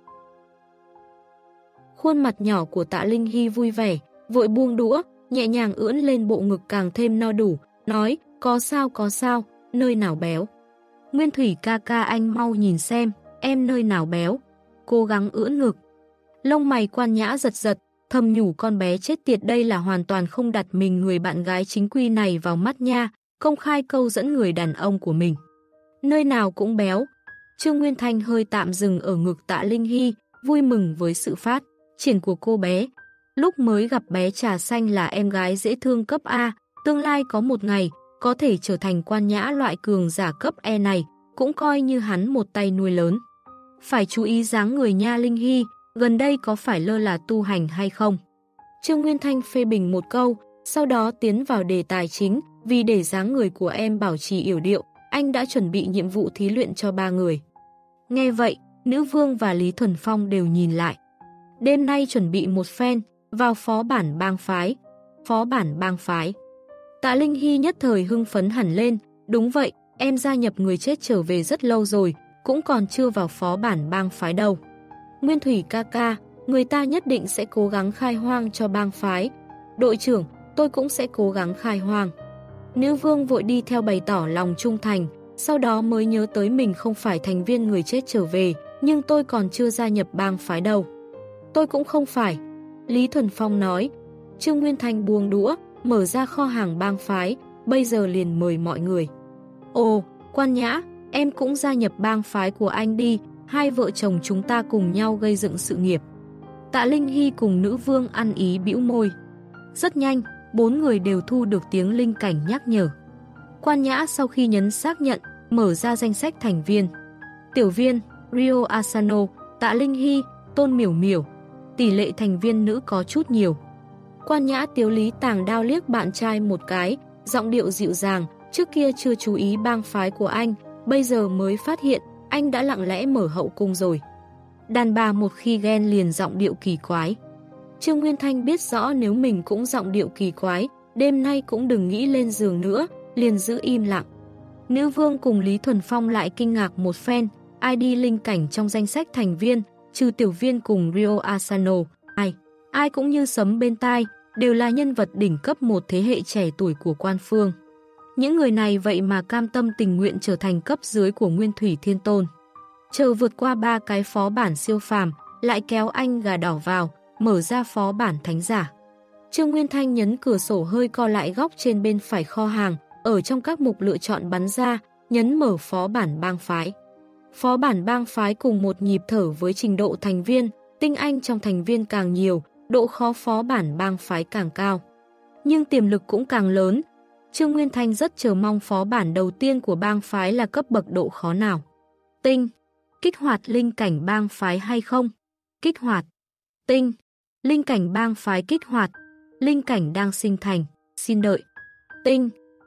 Khuôn mặt nhỏ của Tạ Linh Hy vui vẻ, vội buông đũa, nhẹ nhàng ưỡn lên bộ ngực càng thêm no đủ, nói, có sao có sao, nơi nào béo. Nguyên Thủy ca ca anh mau nhìn xem, em nơi nào béo. Cố gắng ưỡn ngực. Lông mày Quan Nhã giật giật, thầm nhủ con bé chết tiệt đây là hoàn toàn không đặt mình người bạn gái chính quy này vào mắt nha, công khai câu dẫn người đàn ông của mình. Nơi nào cũng béo. Trương Nguyên Thanh hơi tạm dừng ở ngực Tạ Linh Hy, vui mừng với sự phát triển của cô bé. Lúc mới gặp bé trà xanh là em gái dễ thương cấp A, tương lai có một ngày, có thể trở thành Quan Nhã loại cường giả cấp E này, cũng coi như hắn một tay nuôi lớn. Phải chú ý dáng người nha Linh Hy, gần đây có phải lơ là tu hành hay không? Trương Nguyên Thanh phê bình một câu, sau đó tiến vào đề tài chính, vì để dáng người của em bảo trì yểu điệu, anh đã chuẩn bị nhiệm vụ thí luyện cho ba người. Nghe vậy, Nữ Vương và Lý Thuần Phong đều nhìn lại. Đêm nay chuẩn bị một phen, vào phó bản bang phái. Phó bản bang phái. Tạ Linh Hy nhất thời hưng phấn hẳn lên, đúng vậy, em gia nhập người chết trở về rất lâu rồi, cũng còn chưa vào phó bản bang phái đâu. Nguyên Thủy ca ca, người ta nhất định sẽ cố gắng khai hoang cho bang phái. Đội trưởng, tôi cũng sẽ cố gắng khai hoang. Nữ Vương vội đi theo bày tỏ lòng trung thành, sau đó mới nhớ tới mình không phải thành viên người chết trở về, nhưng tôi còn chưa gia nhập bang phái đâu. Tôi cũng không phải. Lý Thuần Phong nói. Trương Nguyên Thanh buông đũa, mở ra kho hàng bang phái, bây giờ liền mời mọi người. Ồ, Quan Nhã, em cũng gia nhập bang phái của anh đi, hai vợ chồng chúng ta cùng nhau gây dựng sự nghiệp. Tạ Linh Hy cùng Nữ Vương ăn ý bĩu môi. Rất nhanh, bốn người đều thu được tiếng Linh Cảnh nhắc nhở. Quan Nhã sau khi nhấn xác nhận, mở ra danh sách thành viên. Tiểu viên, Rio Asano, Tạ Linh Hy, Tôn Miểu Miểu. Tỷ lệ thành viên nữ có chút nhiều. Quan Nhã tiếu lý tàng đao liếc bạn trai một cái, giọng điệu dịu dàng, trước kia chưa chú ý bang phái của anh, bây giờ mới phát hiện, anh đã lặng lẽ mở hậu cung rồi. Đàn bà một khi ghen liền giọng điệu kỳ quái. Trương Nguyên Thanh biết rõ nếu mình cũng giọng điệu kỳ quái, đêm nay cũng đừng nghĩ lên giường nữa, liền giữ im lặng. Nữ Vương cùng Lý Thuần Phong lại kinh ngạc một phen, i đê Linh Cảnh trong danh sách thành viên, trừ Tiểu Viên cùng Rio Asano, ai, ai cũng như sấm bên tai, đều là nhân vật đỉnh cấp một thế hệ trẻ tuổi của Quan Phương. Những người này vậy mà cam tâm tình nguyện trở thành cấp dưới của Nguyên Thủy Thiên Tôn. Chờ vượt qua ba cái phó bản siêu phàm, lại kéo anh gà đỏ vào, mở ra phó bản thánh giả. Trương Nguyên Thanh nhấn cửa sổ hơi co lại góc trên bên phải kho hàng, ở trong các mục lựa chọn bắn ra, nhấn mở phó bản bang phái. Phó bản bang phái cùng một nhịp thở với trình độ thành viên, tinh anh trong thành viên càng nhiều, độ khó phó bản bang phái càng cao. Nhưng tiềm lực cũng càng lớn. Trương Nguyên Thanh rất chờ mong phó bản đầu tiên của bang phái là cấp bậc độ khó nào. Tinh. Kích hoạt linh cảnh bang phái hay không? Kích hoạt. Tinh. Linh cảnh bang phái kích hoạt. Linh cảnh đang sinh thành. Xin đợi. Tinh.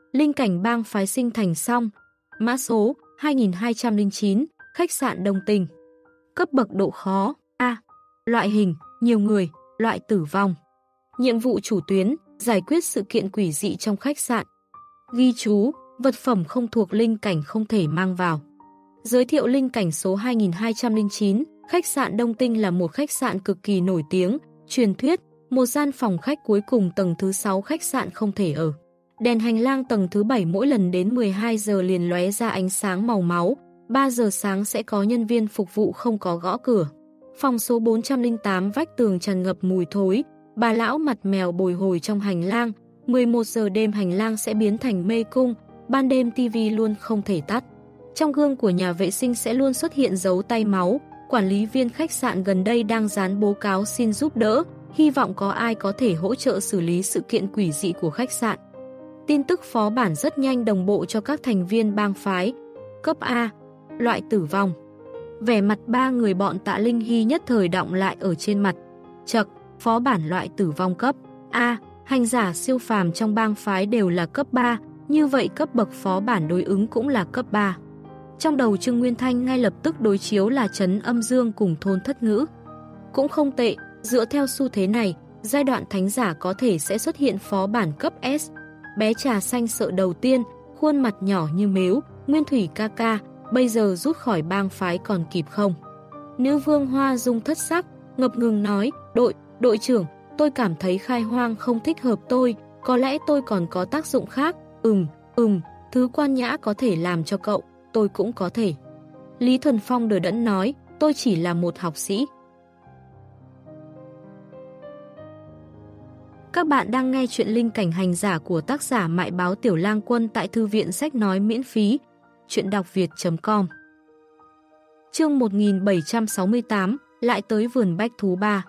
Linh cảnh bang phái sinh thành xong. Mã số hai nghìn hai trăm lẻ chín, khách sạn Đông Tình. Cấp bậc độ khó A. Loại hình, nhiều người, loại tử vong. Nhiệm vụ chủ tuyến, giải quyết sự kiện quỷ dị trong khách sạn. Ghi chú, vật phẩm không thuộc linh cảnh không thể mang vào. Giới thiệu linh cảnh số hai nghìn hai trăm lẻ chín, khách sạn Đông Tinh là một khách sạn cực kỳ nổi tiếng, truyền thuyết, một gian phòng khách cuối cùng tầng thứ sáu khách sạn không thể ở. Đèn hành lang tầng thứ bảy mỗi lần đến mười hai giờ liền lóe ra ánh sáng màu máu, ba giờ sáng sẽ có nhân viên phục vụ không có gõ cửa. Phòng số bốn trăm lẻ tám vách tường tràn ngập mùi thối, bà lão mặt mèo bồi hồi trong hành lang, mười một giờ đêm hành lang sẽ biến thành mê cung, ban đêm tivi luôn không thể tắt. Trong gương của nhà vệ sinh sẽ luôn xuất hiện dấu tay máu, quản lý viên khách sạn gần đây đang dán bố cáo xin giúp đỡ, hy vọng có ai có thể hỗ trợ xử lý sự kiện quỷ dị của khách sạn. Tin tức phó bản rất nhanh đồng bộ cho các thành viên bang phái. Cấp A. Loại tử vong. Vẻ mặt ba người bọn Tạ Linh Hy nhất thời đọng lại ở trên mặt. Chậc, phó bản loại tử vong cấp A. Hành giả siêu phàm trong bang phái đều là cấp ba, như vậy cấp bậc phó bản đối ứng cũng là cấp ba. Trong đầu Trương Nguyên Thanh ngay lập tức đối chiếu là Trấn Âm Dương cùng Thôn Thất Ngữ. Cũng không tệ, dựa theo xu thế này, giai đoạn thánh giả có thể sẽ xuất hiện phó bản cấp S. Bé trà xanh sợ đầu tiên, khuôn mặt nhỏ như mếu, Nguyên Thủy ca ca, bây giờ rút khỏi bang phái còn kịp không? Nữ vương Hoa Dung thất sắc, ngập ngừng nói, đội, đội trưởng, tôi cảm thấy khai hoang không thích hợp tôi, có lẽ tôi còn có tác dụng khác, ừm, ừm, thứ Quan Nhã có thể làm cho cậu, tôi cũng có thể. Lý Thuần Phong đờ đẫn nói, tôi chỉ là một học sĩ. Các bạn đang nghe chuyện linh cảnh hành giả của tác giả Mại Báo Tiểu Lang Quân tại Thư viện Sách Nói miễn phí. Chuyện đọc việt chấm com. Chương một nghìn bảy trăm sáu mươi tám, lại tới vườn bách thú ba.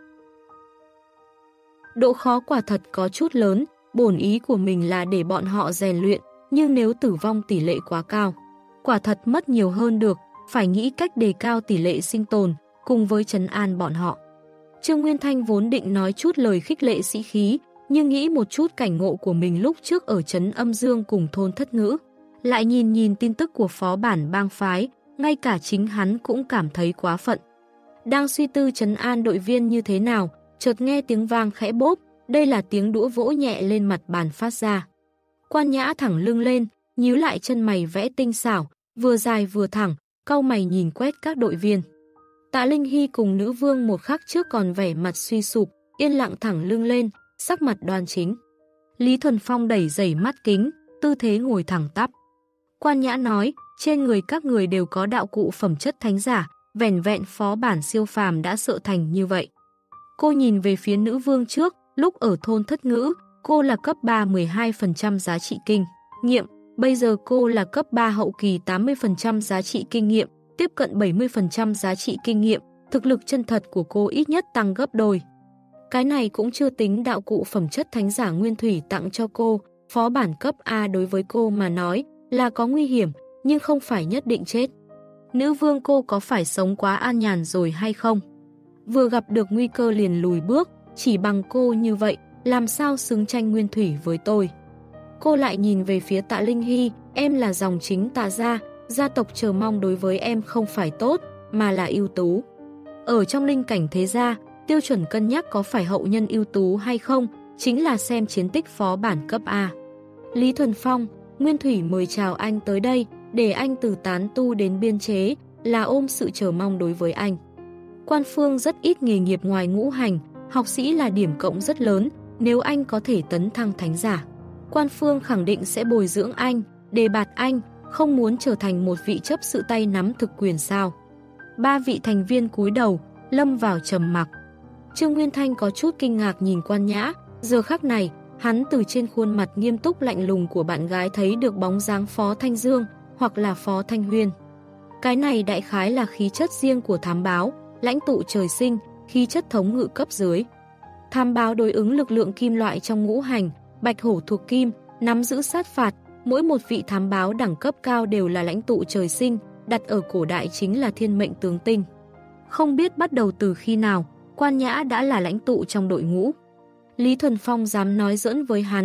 Độ khó quả thật có chút lớn, bổn ý của mình là để bọn họ rèn luyện, nhưng nếu tử vong tỷ lệ quá cao, quả thật mất nhiều hơn được, phải nghĩ cách đề cao tỷ lệ sinh tồn, cùng với trấn an bọn họ. Trương Nguyên Thanh vốn định nói chút lời khích lệ sĩ khí, nhưng nghĩ một chút cảnh ngộ của mình lúc trước ở Trấn Âm Dương cùng Thôn Thất Ngữ. Lại nhìn nhìn tin tức của phó bản bang phái, ngay cả chính hắn cũng cảm thấy quá phận. Đang suy tư trấn an đội viên như thế nào, chợt nghe tiếng vang khẽ bốp, đây là tiếng đũa vỗ nhẹ lên mặt bàn phát ra. Quan Nhã thẳng lưng lên, nhíu lại chân mày vẽ tinh xảo, vừa dài vừa thẳng, cau mày nhìn quét các đội viên. Tạ Linh Hy cùng nữ vương một khắc trước còn vẻ mặt suy sụp, yên lặng thẳng lưng lên, sắc mặt đoan chính. Lý Thuần Phong đẩy dày mắt kính, tư thế ngồi thẳng tắp. Quan Nhã nói, trên người các người đều có đạo cụ phẩm chất thánh giả, vẻn vẹn phó bản siêu phàm đã sợ thành như vậy. Cô nhìn về phía nữ vương trước, lúc ở Thôn Thất Ngữ, cô là cấp ba mười hai phần trăm giá trị kinh nghiệm, bây giờ cô là cấp ba hậu kỳ tám mươi phần trăm giá trị kinh nghiệm, tiếp cận bảy mươi phần trăm giá trị kinh nghiệm, thực lực chân thật của cô ít nhất tăng gấp đôi. Cái này cũng chưa tính đạo cụ phẩm chất thánh giả Nguyên Thủy tặng cho cô, phó bản cấp A đối với cô mà nói là có nguy hiểm, nhưng không phải nhất định chết. Nữ vương cô có phải sống quá an nhàn rồi hay không? Vừa gặp được nguy cơ liền lùi bước, chỉ bằng cô như vậy, làm sao xứng tranh Nguyên Thủy với tôi? Cô lại nhìn về phía Tạ Linh Hy, em là dòng chính Tạ gia, gia tộc chờ mong đối với em không phải tốt, mà là ưu tú. Ở trong linh cảnh thế gia, tiêu chuẩn cân nhắc có phải hậu nhân ưu tú hay không, chính là xem chiến tích phó bản cấp A. Lý Thuần Phong, Nguyên Thủy mời chào anh tới đây, để anh từ tán tu đến biên chế, là ôm sự chờ mong đối với anh. Quan Phương rất ít nghề nghiệp ngoài ngũ hành, học sĩ là điểm cộng rất lớn, nếu anh có thể tấn thăng thánh giả. Quan Phương khẳng định sẽ bồi dưỡng anh, đề bạt anh, không muốn trở thành một vị chấp sự tay nắm thực quyền sao. Ba vị thành viên cúi đầu, lâm vào trầm mặc. Trương Nguyên Thanh có chút kinh ngạc nhìn Quan Nhã, giờ khắc này, hắn từ trên khuôn mặt nghiêm túc lạnh lùng của bạn gái thấy được bóng dáng Phó Thanh Dương, hoặc là Phó Thanh Huyên. Cái này đại khái là khí chất riêng của thám báo, lãnh tụ trời sinh, khí chất thống ngự cấp dưới. Thám báo đối ứng lực lượng kim loại trong ngũ hành, bạch hổ thuộc kim, nắm giữ sát phạt, mỗi một vị thám báo đẳng cấp cao đều là lãnh tụ trời sinh, đặt ở cổ đại chính là thiên mệnh tướng tinh. Không biết bắt đầu từ khi nào, Quan Nhã đã là lãnh tụ trong đội ngũ. Lý Thuần Phong dám nói giỡn với hắn,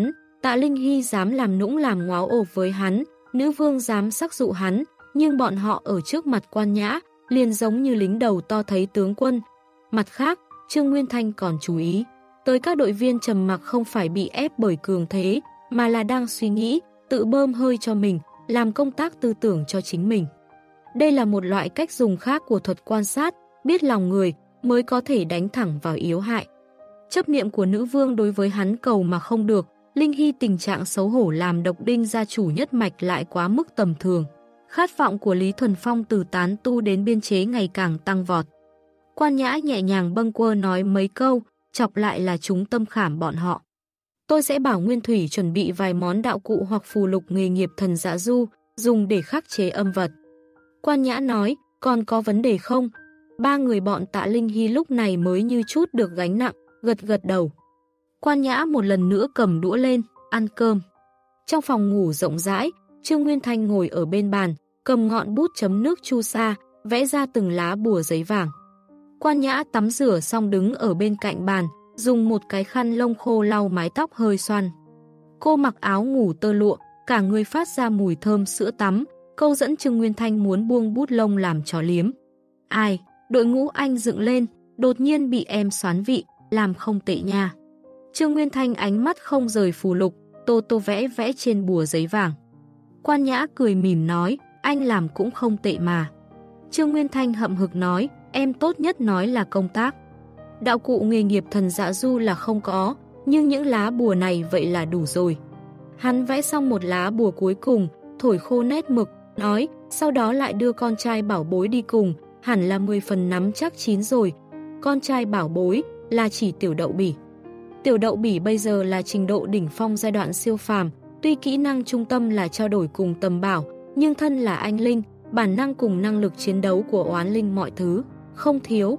Tạ Linh Hy dám làm nũng làm ngáo ộp với hắn, nữ vương dám sắc dụ hắn, nhưng bọn họ ở trước mặt Quan Nhã, liền giống như lính đầu to thấy tướng quân. Mặt khác, Trương Nguyên Thanh còn chú ý tới các đội viên trầm mặc không phải bị ép bởi cường thế, mà là đang suy nghĩ, tự bơm hơi cho mình, làm công tác tư tưởng cho chính mình. Đây là một loại cách dùng khác của thuật quan sát, biết lòng người mới có thể đánh thẳng vào yếu hại. Chấp niệm của nữ vương đối với hắn cầu mà không được, Linh Hy tình trạng xấu hổ làm Độc Đinh gia chủ nhất mạch lại quá mức tầm thường. Khát vọng của Lý Thuần Phong từ tán tu đến biên chế ngày càng tăng vọt. Quan Nhã nhẹ nhàng bâng quơ nói mấy câu, chọc lại là chúng tâm khảm bọn họ. Tôi sẽ bảo Nguyên Thủy chuẩn bị vài món đạo cụ hoặc phù lục nghề nghiệp thần dạ du, dùng để khắc chế âm vật. Quan Nhã nói, còn có vấn đề không? Ba người bọn Tạ Linh Hy lúc này mới như chút được gánh nặng, gật gật đầu. Quan Nhã một lần nữa cầm đũa lên, ăn cơm. Trong phòng ngủ rộng rãi, Trương Nguyên Thanh ngồi ở bên bàn, cầm ngọn bút chấm nước chu sa, vẽ ra từng lá bùa giấy vàng. Quan Nhã tắm rửa xong đứng ở bên cạnh bàn, dùng một cái khăn lông khô lau mái tóc hơi xoăn. Cô mặc áo ngủ tơ lụa, cả người phát ra mùi thơm sữa tắm, câu dẫn Trương Nguyên Thanh muốn buông bút lông làm trò liếm. Ai, đội ngũ anh dựng lên, đột nhiên bị em xoán vị, làm không tệ nha. Trương Nguyên Thanh ánh mắt không rời phù lục, tô tô vẽ vẽ trên bùa giấy vàng. Quan Nhã cười mỉm nói, anh làm cũng không tệ mà. Trương Nguyên Thanh hậm hực nói, em tốt nhất nói là công tác. Đạo cụ nghề nghiệp thần dạ du là không có, nhưng những lá bùa này vậy là đủ rồi. Hắn vẽ xong một lá bùa cuối cùng, thổi khô nét mực, nói, sau đó lại đưa con trai bảo bối đi cùng, hẳn là mười phần nắm chắc chín rồi. Con trai bảo bối là chỉ Tiểu Đậu Bỉ. Tiểu Đậu Bỉ bây giờ là trình độ đỉnh phong giai đoạn siêu phàm, tuy kỹ năng trung tâm là trao đổi cùng tầm bảo, nhưng thân là anh linh, bản năng cùng năng lực chiến đấu của oán linh mọi thứ, không thiếu.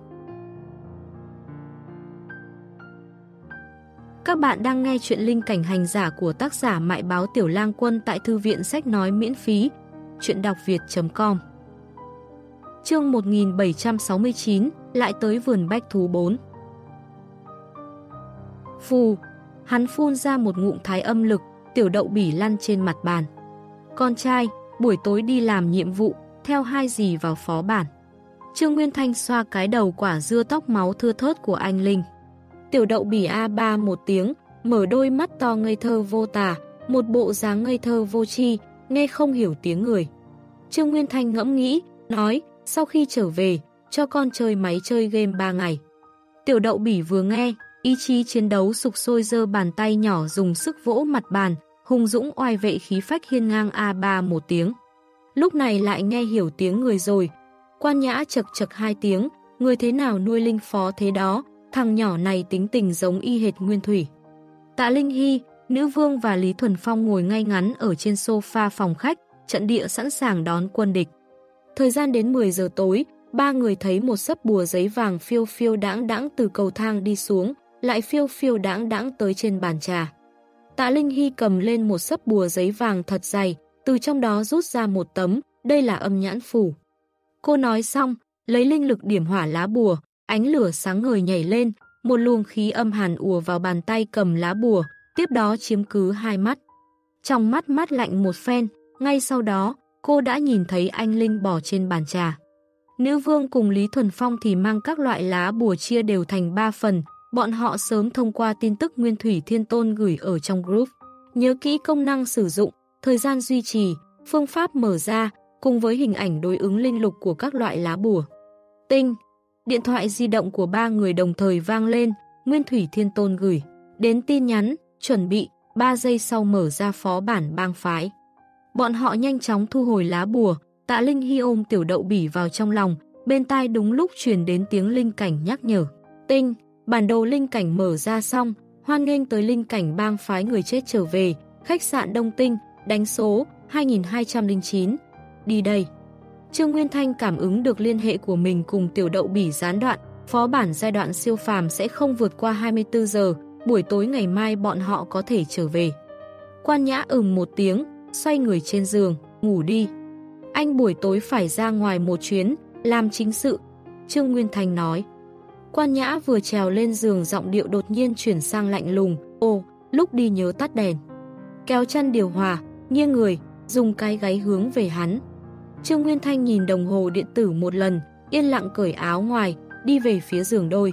Các bạn đang nghe chuyện Linh Cảnh Hành Giả của tác giả Mại Báo Tiểu Lang Quân tại Thư viện Sách Nói miễn phí, chuyện đọc việt chấm com. Chương một nghìn bảy trăm sáu mươi chín, lại tới vườn bách thú bốn. Phù, hắn phun ra một ngụm thái âm lực, Tiểu Đậu Bỉ lăn trên mặt bàn. Con trai, buổi tối đi làm nhiệm vụ, theo hai dì vào phó bản. Trương Nguyên Thanh xoa cái đầu quả dưa tóc máu thưa thớt của anh Linh. Tiểu Đậu Bỉ a ba một tiếng, mở đôi mắt to ngây thơ vô tả, một bộ dáng ngây thơ vô tri, nghe không hiểu tiếng người. Trương Nguyên Thanh ngẫm nghĩ, nói, sau khi trở về, cho con chơi máy chơi game ba ngày. Tiểu Đậu Bỉ vừa nghe, ý chí chiến đấu sục sôi, giơ bàn tay nhỏ dùng sức vỗ mặt bàn, hùng dũng oai vệ khí phách hiên ngang a ba một tiếng. Lúc này lại nghe hiểu tiếng người rồi. Quan Nhã chật chật hai tiếng, người thế nào nuôi linh phó thế đó, thằng nhỏ này tính tình giống y hệt Nguyên Thủy. Tạ Linh Hy, nữ vương và Lý Thuần Phong ngồi ngay ngắn ở trên sofa phòng khách, trận địa sẵn sàng đón quân địch. Thời gian đến mười giờ tối, ba người thấy một sấp bùa giấy vàng phiêu phiêu đãng đãng từ cầu thang đi xuống, lại phiêu phiêu đãng đãng tới trên bàn trà. Tạ Linh Hy cầm lên một sấp bùa giấy vàng thật dày, từ trong đó rút ra một tấm, đây là âm nhãn phù. Cô nói xong, lấy linh lực điểm hỏa lá bùa, ánh lửa sáng ngời nhảy lên, một luồng khí âm hàn ùa vào bàn tay cầm lá bùa, tiếp đó chiếm cứ hai mắt. Trong mắt mát lạnh một phen, ngay sau đó, cô đã nhìn thấy anh Linh bỏ trên bàn trà. Nữ vương cùng Lý Thuần Phong thì mang các loại lá bùa chia đều thành ba phần, bọn họ sớm thông qua tin tức Nguyên Thủy Thiên Tôn gửi ở trong group. Nhớ kỹ công năng sử dụng, thời gian duy trì, phương pháp mở ra, cùng với hình ảnh đối ứng linh lục của các loại lá bùa. Tinh, điện thoại di động của ba người đồng thời vang lên, Nguyên Thủy Thiên Tôn gửi đến tin nhắn, chuẩn bị, ba giây sau mở ra phó bản bang phái. Bọn họ nhanh chóng thu hồi lá bùa, Tạ Linh Hy ôm Tiểu Đậu Bỉ vào trong lòng, bên tai đúng lúc truyền đến tiếng linh cảnh nhắc nhở. Tinh, bản đồ linh cảnh mở ra xong, hoan nghênh tới linh cảnh bang phái người chết trở về, khách sạn Đông Tinh, đánh số hai nghìn hai trăm lẻ chín. Đi đây. Trương Nguyên Thanh cảm ứng được liên hệ của mình cùng Tiểu Đậu Bỉ gián đoạn, phó bản giai đoạn siêu phàm sẽ không vượt qua hai mươi tư giờ, buổi tối ngày mai bọn họ có thể trở về. Quan Nhã ừm một tiếng, xoay người trên giường, ngủ đi. Anh buổi tối phải ra ngoài một chuyến, làm chính sự, Trương Nguyên Thanh nói. Quan Nhã vừa trèo lên giường giọng điệu đột nhiên chuyển sang lạnh lùng, ồ, lúc đi nhớ tắt đèn. kéo chăn điều hòa, nghiêng người, dùng cái gáy hướng về hắn. Trương Nguyên Thanh nhìn đồng hồ điện tử một lần, yên lặng cởi áo ngoài, đi về phía giường đôi.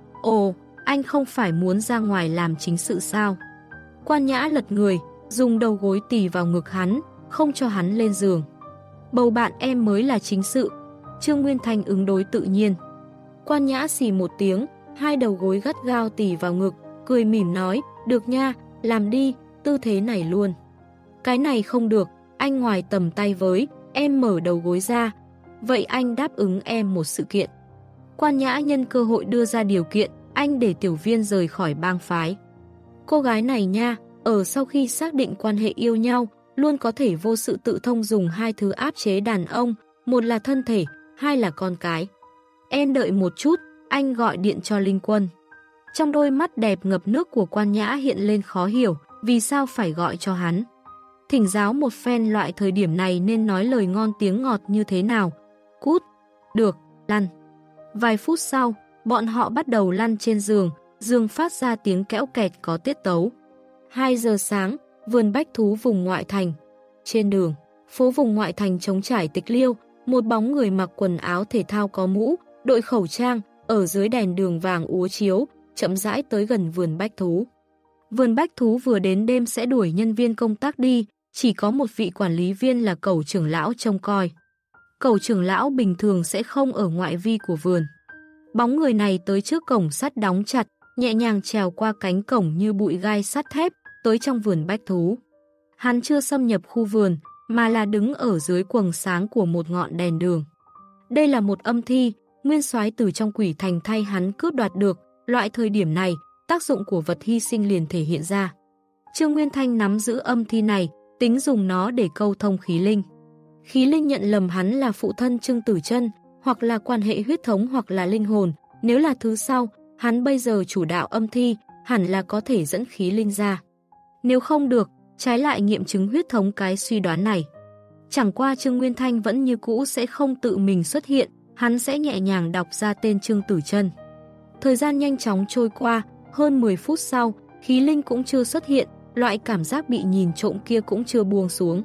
Ồ, anh không phải muốn ra ngoài làm chính sự sao? Quan Nhã lật người, dùng đầu gối tì vào ngực hắn, không cho hắn lên giường. Bầu bạn em mới là chính sự. Trương Nguyên Thanh ứng đối tự nhiên. Quan Nhã xì một tiếng, hai đầu gối gắt gao tì vào ngực, cười mỉm nói, được nha, làm đi, tư thế này luôn. Cái này không được, anh ngoài tầm tay với, em mở đầu gối ra. Vậy anh đáp ứng em một sự kiện. Quan Nhã nhân cơ hội đưa ra điều kiện, anh để Tiểu Viên rời khỏi bang phái. Cô gái này nha, ở sau khi xác định quan hệ yêu nhau, luôn có thể vô sự tự thông dùng hai thứ áp chế đàn ông, một là thân thể, hai là con cái. Em đợi một chút, anh gọi điện cho Linh Quân. Trong đôi mắt đẹp ngập nước của Quan Nhã hiện lên khó hiểu, vì sao phải gọi cho hắn. Thỉnh giáo một phen loại thời điểm này nên nói lời ngon tiếng ngọt như thế nào. Cút, được, lăn. Vài phút sau, bọn họ bắt đầu lăn trên giường, giường phát ra tiếng kẽo kẹt có tiết tấu. hai giờ sáng, vườn bách thú vùng ngoại thành. Trên đường, phố vùng ngoại thành trống trải tịch liêu, một bóng người mặc quần áo thể thao có mũ, đội khẩu trang, ở dưới đèn đường vàng úa chiếu, chậm rãi tới gần vườn bách thú. Vườn bách thú vừa đến đêm sẽ đuổi nhân viên công tác đi, chỉ có một vị quản lý viên là Cẩu trưởng lão trông coi. Cẩu trưởng lão bình thường sẽ không ở ngoại vi của vườn. Bóng người này tới trước cổng sắt đóng chặt, nhẹ nhàng trèo qua cánh cổng như bụi gai sắt thép, tới trong vườn bách thú. Hắn chưa xâm nhập khu vườn, mà là đứng ở dưới quầng sáng của một ngọn đèn đường. Đây là một âm thi, nguyên soái từ trong quỷ thành thay hắn cướp đoạt được, loại thời điểm này, tác dụng của vật hy sinh liền thể hiện ra. Trương Nguyên Thanh nắm giữ âm thi này, tính dùng nó để câu thông khí linh. Khí linh nhận lầm hắn là phụ thân Trương Tử Chân, hoặc là quan hệ huyết thống hoặc là linh hồn, nếu là thứ sau, hắn bây giờ chủ đạo âm thi, hẳn là có thể dẫn khí linh ra. Nếu không được, trái lại nghiệm chứng huyết thống cái suy đoán này. Chẳng qua Trương Nguyên Thanh vẫn như cũ sẽ không tự mình xuất hiện, hắn sẽ nhẹ nhàng đọc ra tên Trương Tử Chân. Thời gian nhanh chóng trôi qua, hơn mười phút sau, khí linh cũng chưa xuất hiện, loại cảm giác bị nhìn trộm kia cũng chưa buông xuống.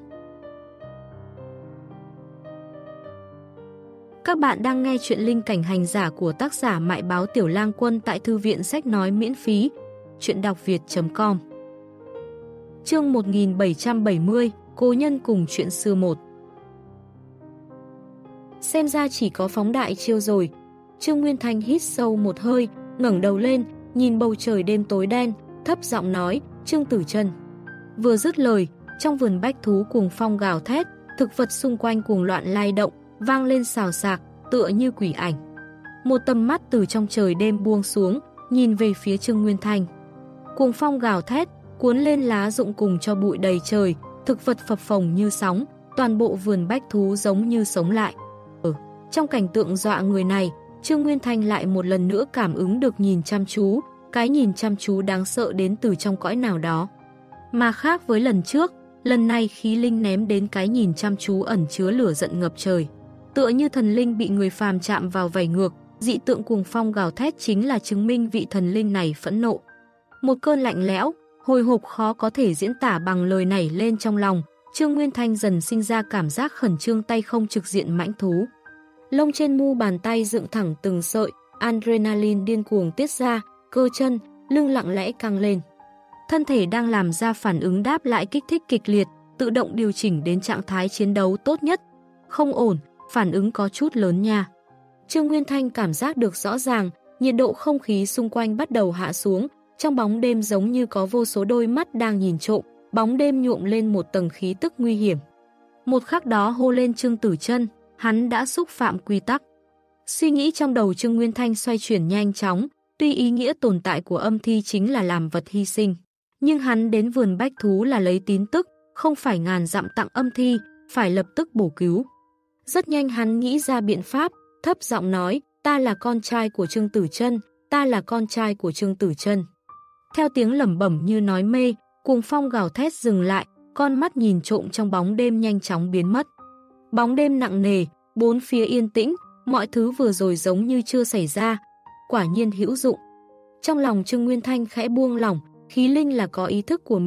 Các bạn đang nghe chuyện Linh Cảnh Hành Giả của tác giả Mại Báo Tiểu Lang Quân tại Thư viện Sách Nói miễn phí, chuyện đọc việt chấm com. Chương một nghìn bảy trăm bảy mươi, Cố nhân cùng chuyện xưa một. Xem ra chỉ có phóng đại chiêu rồi. Trương Nguyên Thanh hít sâu một hơi, ngẩng đầu lên, nhìn bầu trời đêm tối đen, thấp giọng nói, Trương Tử Chân. Vừa dứt lời, trong vườn bách thú cuồng phong gào thét, thực vật xung quanh cuồng loạn lay động, vang lên xào xạc, tựa như quỷ ảnh. Một tầm mắt từ trong trời đêm buông xuống, nhìn về phía Trương Nguyên Thanh. Cuồng phong gào thét, cuốn lên lá rụng cùng cho bụi đầy trời, thực vật phập phồng như sóng, toàn bộ vườn bách thú giống như sống lại. Ở trong cảnh tượng dọa người này, Trương Nguyên Thanh lại một lần nữa cảm ứng được nhìn chăm chú, cái nhìn chăm chú đáng sợ đến từ trong cõi nào đó. Mà khác với lần trước, lần này khí linh ném đến cái nhìn chăm chú ẩn chứa lửa giận ngập trời. Tựa như thần linh bị người phàm chạm vào vảy ngược, dị tượng cuồng phong gào thét chính là chứng minh vị thần linh này phẫn nộ. Một cơn lạnh lẽo, hồi hộp khó có thể diễn tả bằng lời nảy lên trong lòng, Trương Nguyên Thanh dần sinh ra cảm giác khẩn trương tay không trực diện mãnh thú. Lông trên mu bàn tay dựng thẳng từng sợi, adrenaline điên cuồng tiết ra, cơ chân, lưng lặng lẽ căng lên. Thân thể đang làm ra phản ứng đáp lại kích thích kịch liệt, tự động điều chỉnh đến trạng thái chiến đấu tốt nhất. Không ổn, phản ứng có chút lớn nha. Trương Nguyên Thanh cảm giác được rõ ràng, nhiệt độ không khí xung quanh bắt đầu hạ xuống, trong bóng đêm giống như có vô số đôi mắt đang nhìn trộm, bóng đêm nhuộm lên một tầng khí tức nguy hiểm. Một khắc đó hô lên Trương Tử Chân, hắn đã xúc phạm quy tắc. Suy nghĩ trong đầu Trương Nguyên Thanh xoay chuyển nhanh chóng, tuy ý nghĩa tồn tại của âm thi chính là làm vật hy sinh, nhưng hắn đến vườn bách thú là lấy tín tức, không phải ngàn dặm tặng âm thi, phải lập tức bổ cứu. Rất nhanh hắn nghĩ ra biện pháp, thấp giọng nói, ta là con trai của Trương Tử Chân, ta là con trai của Trương Tử Chân. Theo tiếng lẩm bẩm như nói mê, cuồng phong gào thét dừng lại, con mắt nhìn trộm trong bóng đêm nhanh chóng biến mất. Bóng đêm nặng nề, bốn phía yên tĩnh, mọi thứ vừa rồi giống như chưa xảy ra, quả nhiên hữu dụng. Trong lòng Trương Nguyên Thanh khẽ buông lỏng, khí linh là có ý thức của mình,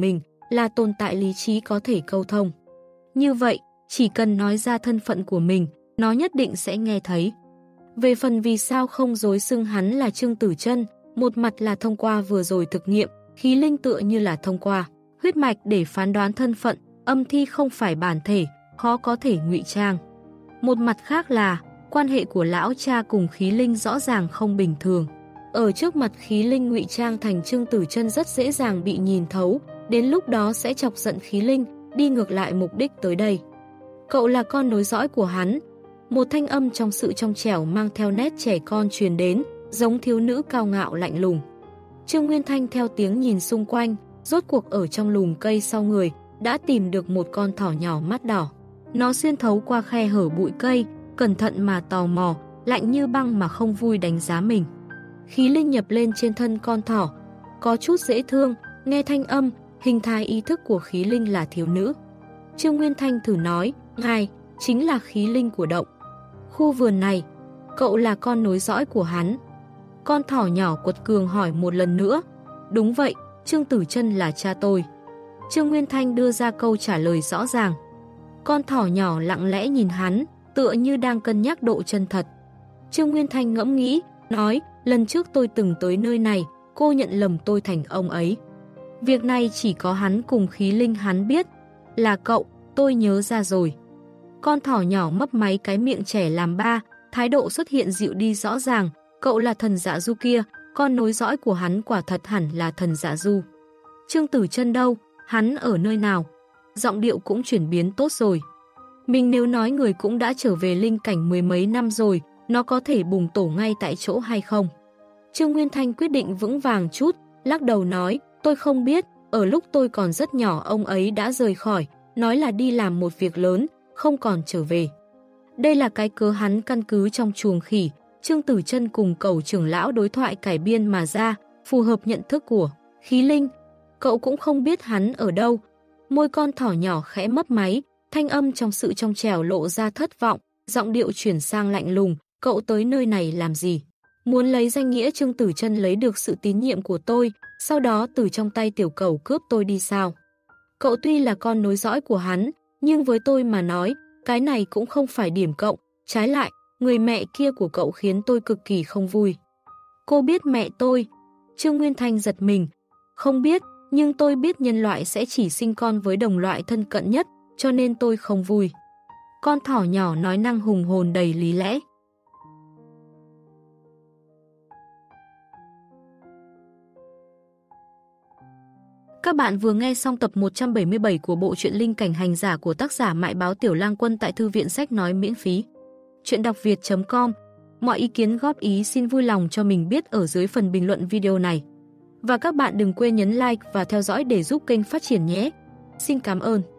là tồn tại lý trí có thể câu thông. Như vậy, chỉ cần nói ra thân phận của mình, nó nhất định sẽ nghe thấy. Về phần vì sao không dối xưng hắn là Trương Tử Chân, một mặt là thông qua vừa rồi thực nghiệm, khí linh tựa như là thông qua huyết mạch để phán đoán thân phận, âm thi không phải bản thể, khó có thể ngụy trang. Một mặt khác là, quan hệ của lão cha cùng khí linh rõ ràng không bình thường. Ở trước mặt khí linh ngụy trang thành Trương Tử Chân rất dễ dàng bị nhìn thấu, đến lúc đó sẽ chọc giận khí linh, đi ngược lại mục đích tới đây. Cậu là con nối dõi của hắn. Một thanh âm trong sự trong trẻo mang theo nét trẻ con truyền đến, giống thiếu nữ cao ngạo lạnh lùng. Trương Nguyên Thanh theo tiếng nhìn xung quanh, rốt cuộc ở trong lùm cây sau người, đã tìm được một con thỏ nhỏ mắt đỏ. Nó xuyên thấu qua khe hở bụi cây, cẩn thận mà tò mò, lạnh như băng mà không vui đánh giá mình. Khí linh nhập lên trên thân con thỏ, có chút dễ thương, nghe thanh âm, hình thái ý thức của khí linh là thiếu nữ. Trương Nguyên Thanh thử nói, ngài, chính là khí linh của động khu vườn này, cậu là con nối dõi của hắn. Con thỏ nhỏ quật cường hỏi một lần nữa, đúng vậy, Trương Tử Chân là cha tôi. Trương Nguyên Thanh đưa ra câu trả lời rõ ràng. Con thỏ nhỏ lặng lẽ nhìn hắn, tựa như đang cân nhắc độ chân thật. Trương Nguyên Thanh ngẫm nghĩ, nói, lần trước tôi từng tới nơi này, cô nhận lầm tôi thành ông ấy. Việc này chỉ có hắn cùng khí linh hắn biết. Là cậu, tôi nhớ ra rồi. Con thỏ nhỏ mấp máy cái miệng trẻ làm ba, thái độ xuất hiện dịu đi rõ ràng. Cậu là thần Dạ Du kia, con nối dõi của hắn quả thật hẳn là thần Dạ Du. Trương Tử Chân đâu, hắn ở nơi nào? Giọng điệu cũng chuyển biến tốt rồi. Mình nếu nói người cũng đã trở về linh cảnh mười mấy năm rồi, nó có thể bùng tổ ngay tại chỗ hay không? Trương Nguyên Thanh quyết định vững vàng chút, lắc đầu nói, tôi không biết, ở lúc tôi còn rất nhỏ ông ấy đã rời khỏi, nói là đi làm một việc lớn, không còn trở về. Đây là cái cớ hắn căn cứ trong chuồng khỉ, Trương Tử Chân cùng Cẩu trưởng lão đối thoại cải biên mà ra, phù hợp nhận thức của khí linh. Cậu cũng không biết hắn ở đâu. Môi con thỏ nhỏ khẽ mấp máy, thanh âm trong sự trong trẻo lộ ra thất vọng, giọng điệu chuyển sang lạnh lùng, cậu tới nơi này làm gì? Muốn lấy danh nghĩa Trương Tử Chân lấy được sự tín nhiệm của tôi, sau đó từ trong tay tiểu cẩu cướp tôi đi sao? Cậu tuy là con nối dõi của hắn, nhưng với tôi mà nói, cái này cũng không phải điểm cộng, trái lại, người mẹ kia của cậu khiến tôi cực kỳ không vui. Cô biết mẹ tôi? Trương Nguyên Thanh giật mình. Không biết, nhưng tôi biết nhân loại sẽ chỉ sinh con với đồng loại thân cận nhất, cho nên tôi không vui. Con thỏ nhỏ nói năng hùng hồn đầy lý lẽ. Các bạn vừa nghe xong tập một trăm bảy mươi bảy của bộ truyện Linh Cảnh Hành Giả của tác giả Mại Báo Tiểu Lang Quân tại Thư viện Sách Nói miễn phí. Chuyện đọc việt chấm com. Mọi ý kiến góp ý xin vui lòng cho mình biết ở dưới phần bình luận video này. Và các bạn đừng quên nhấn like và theo dõi để giúp kênh phát triển nhé. Xin cảm ơn.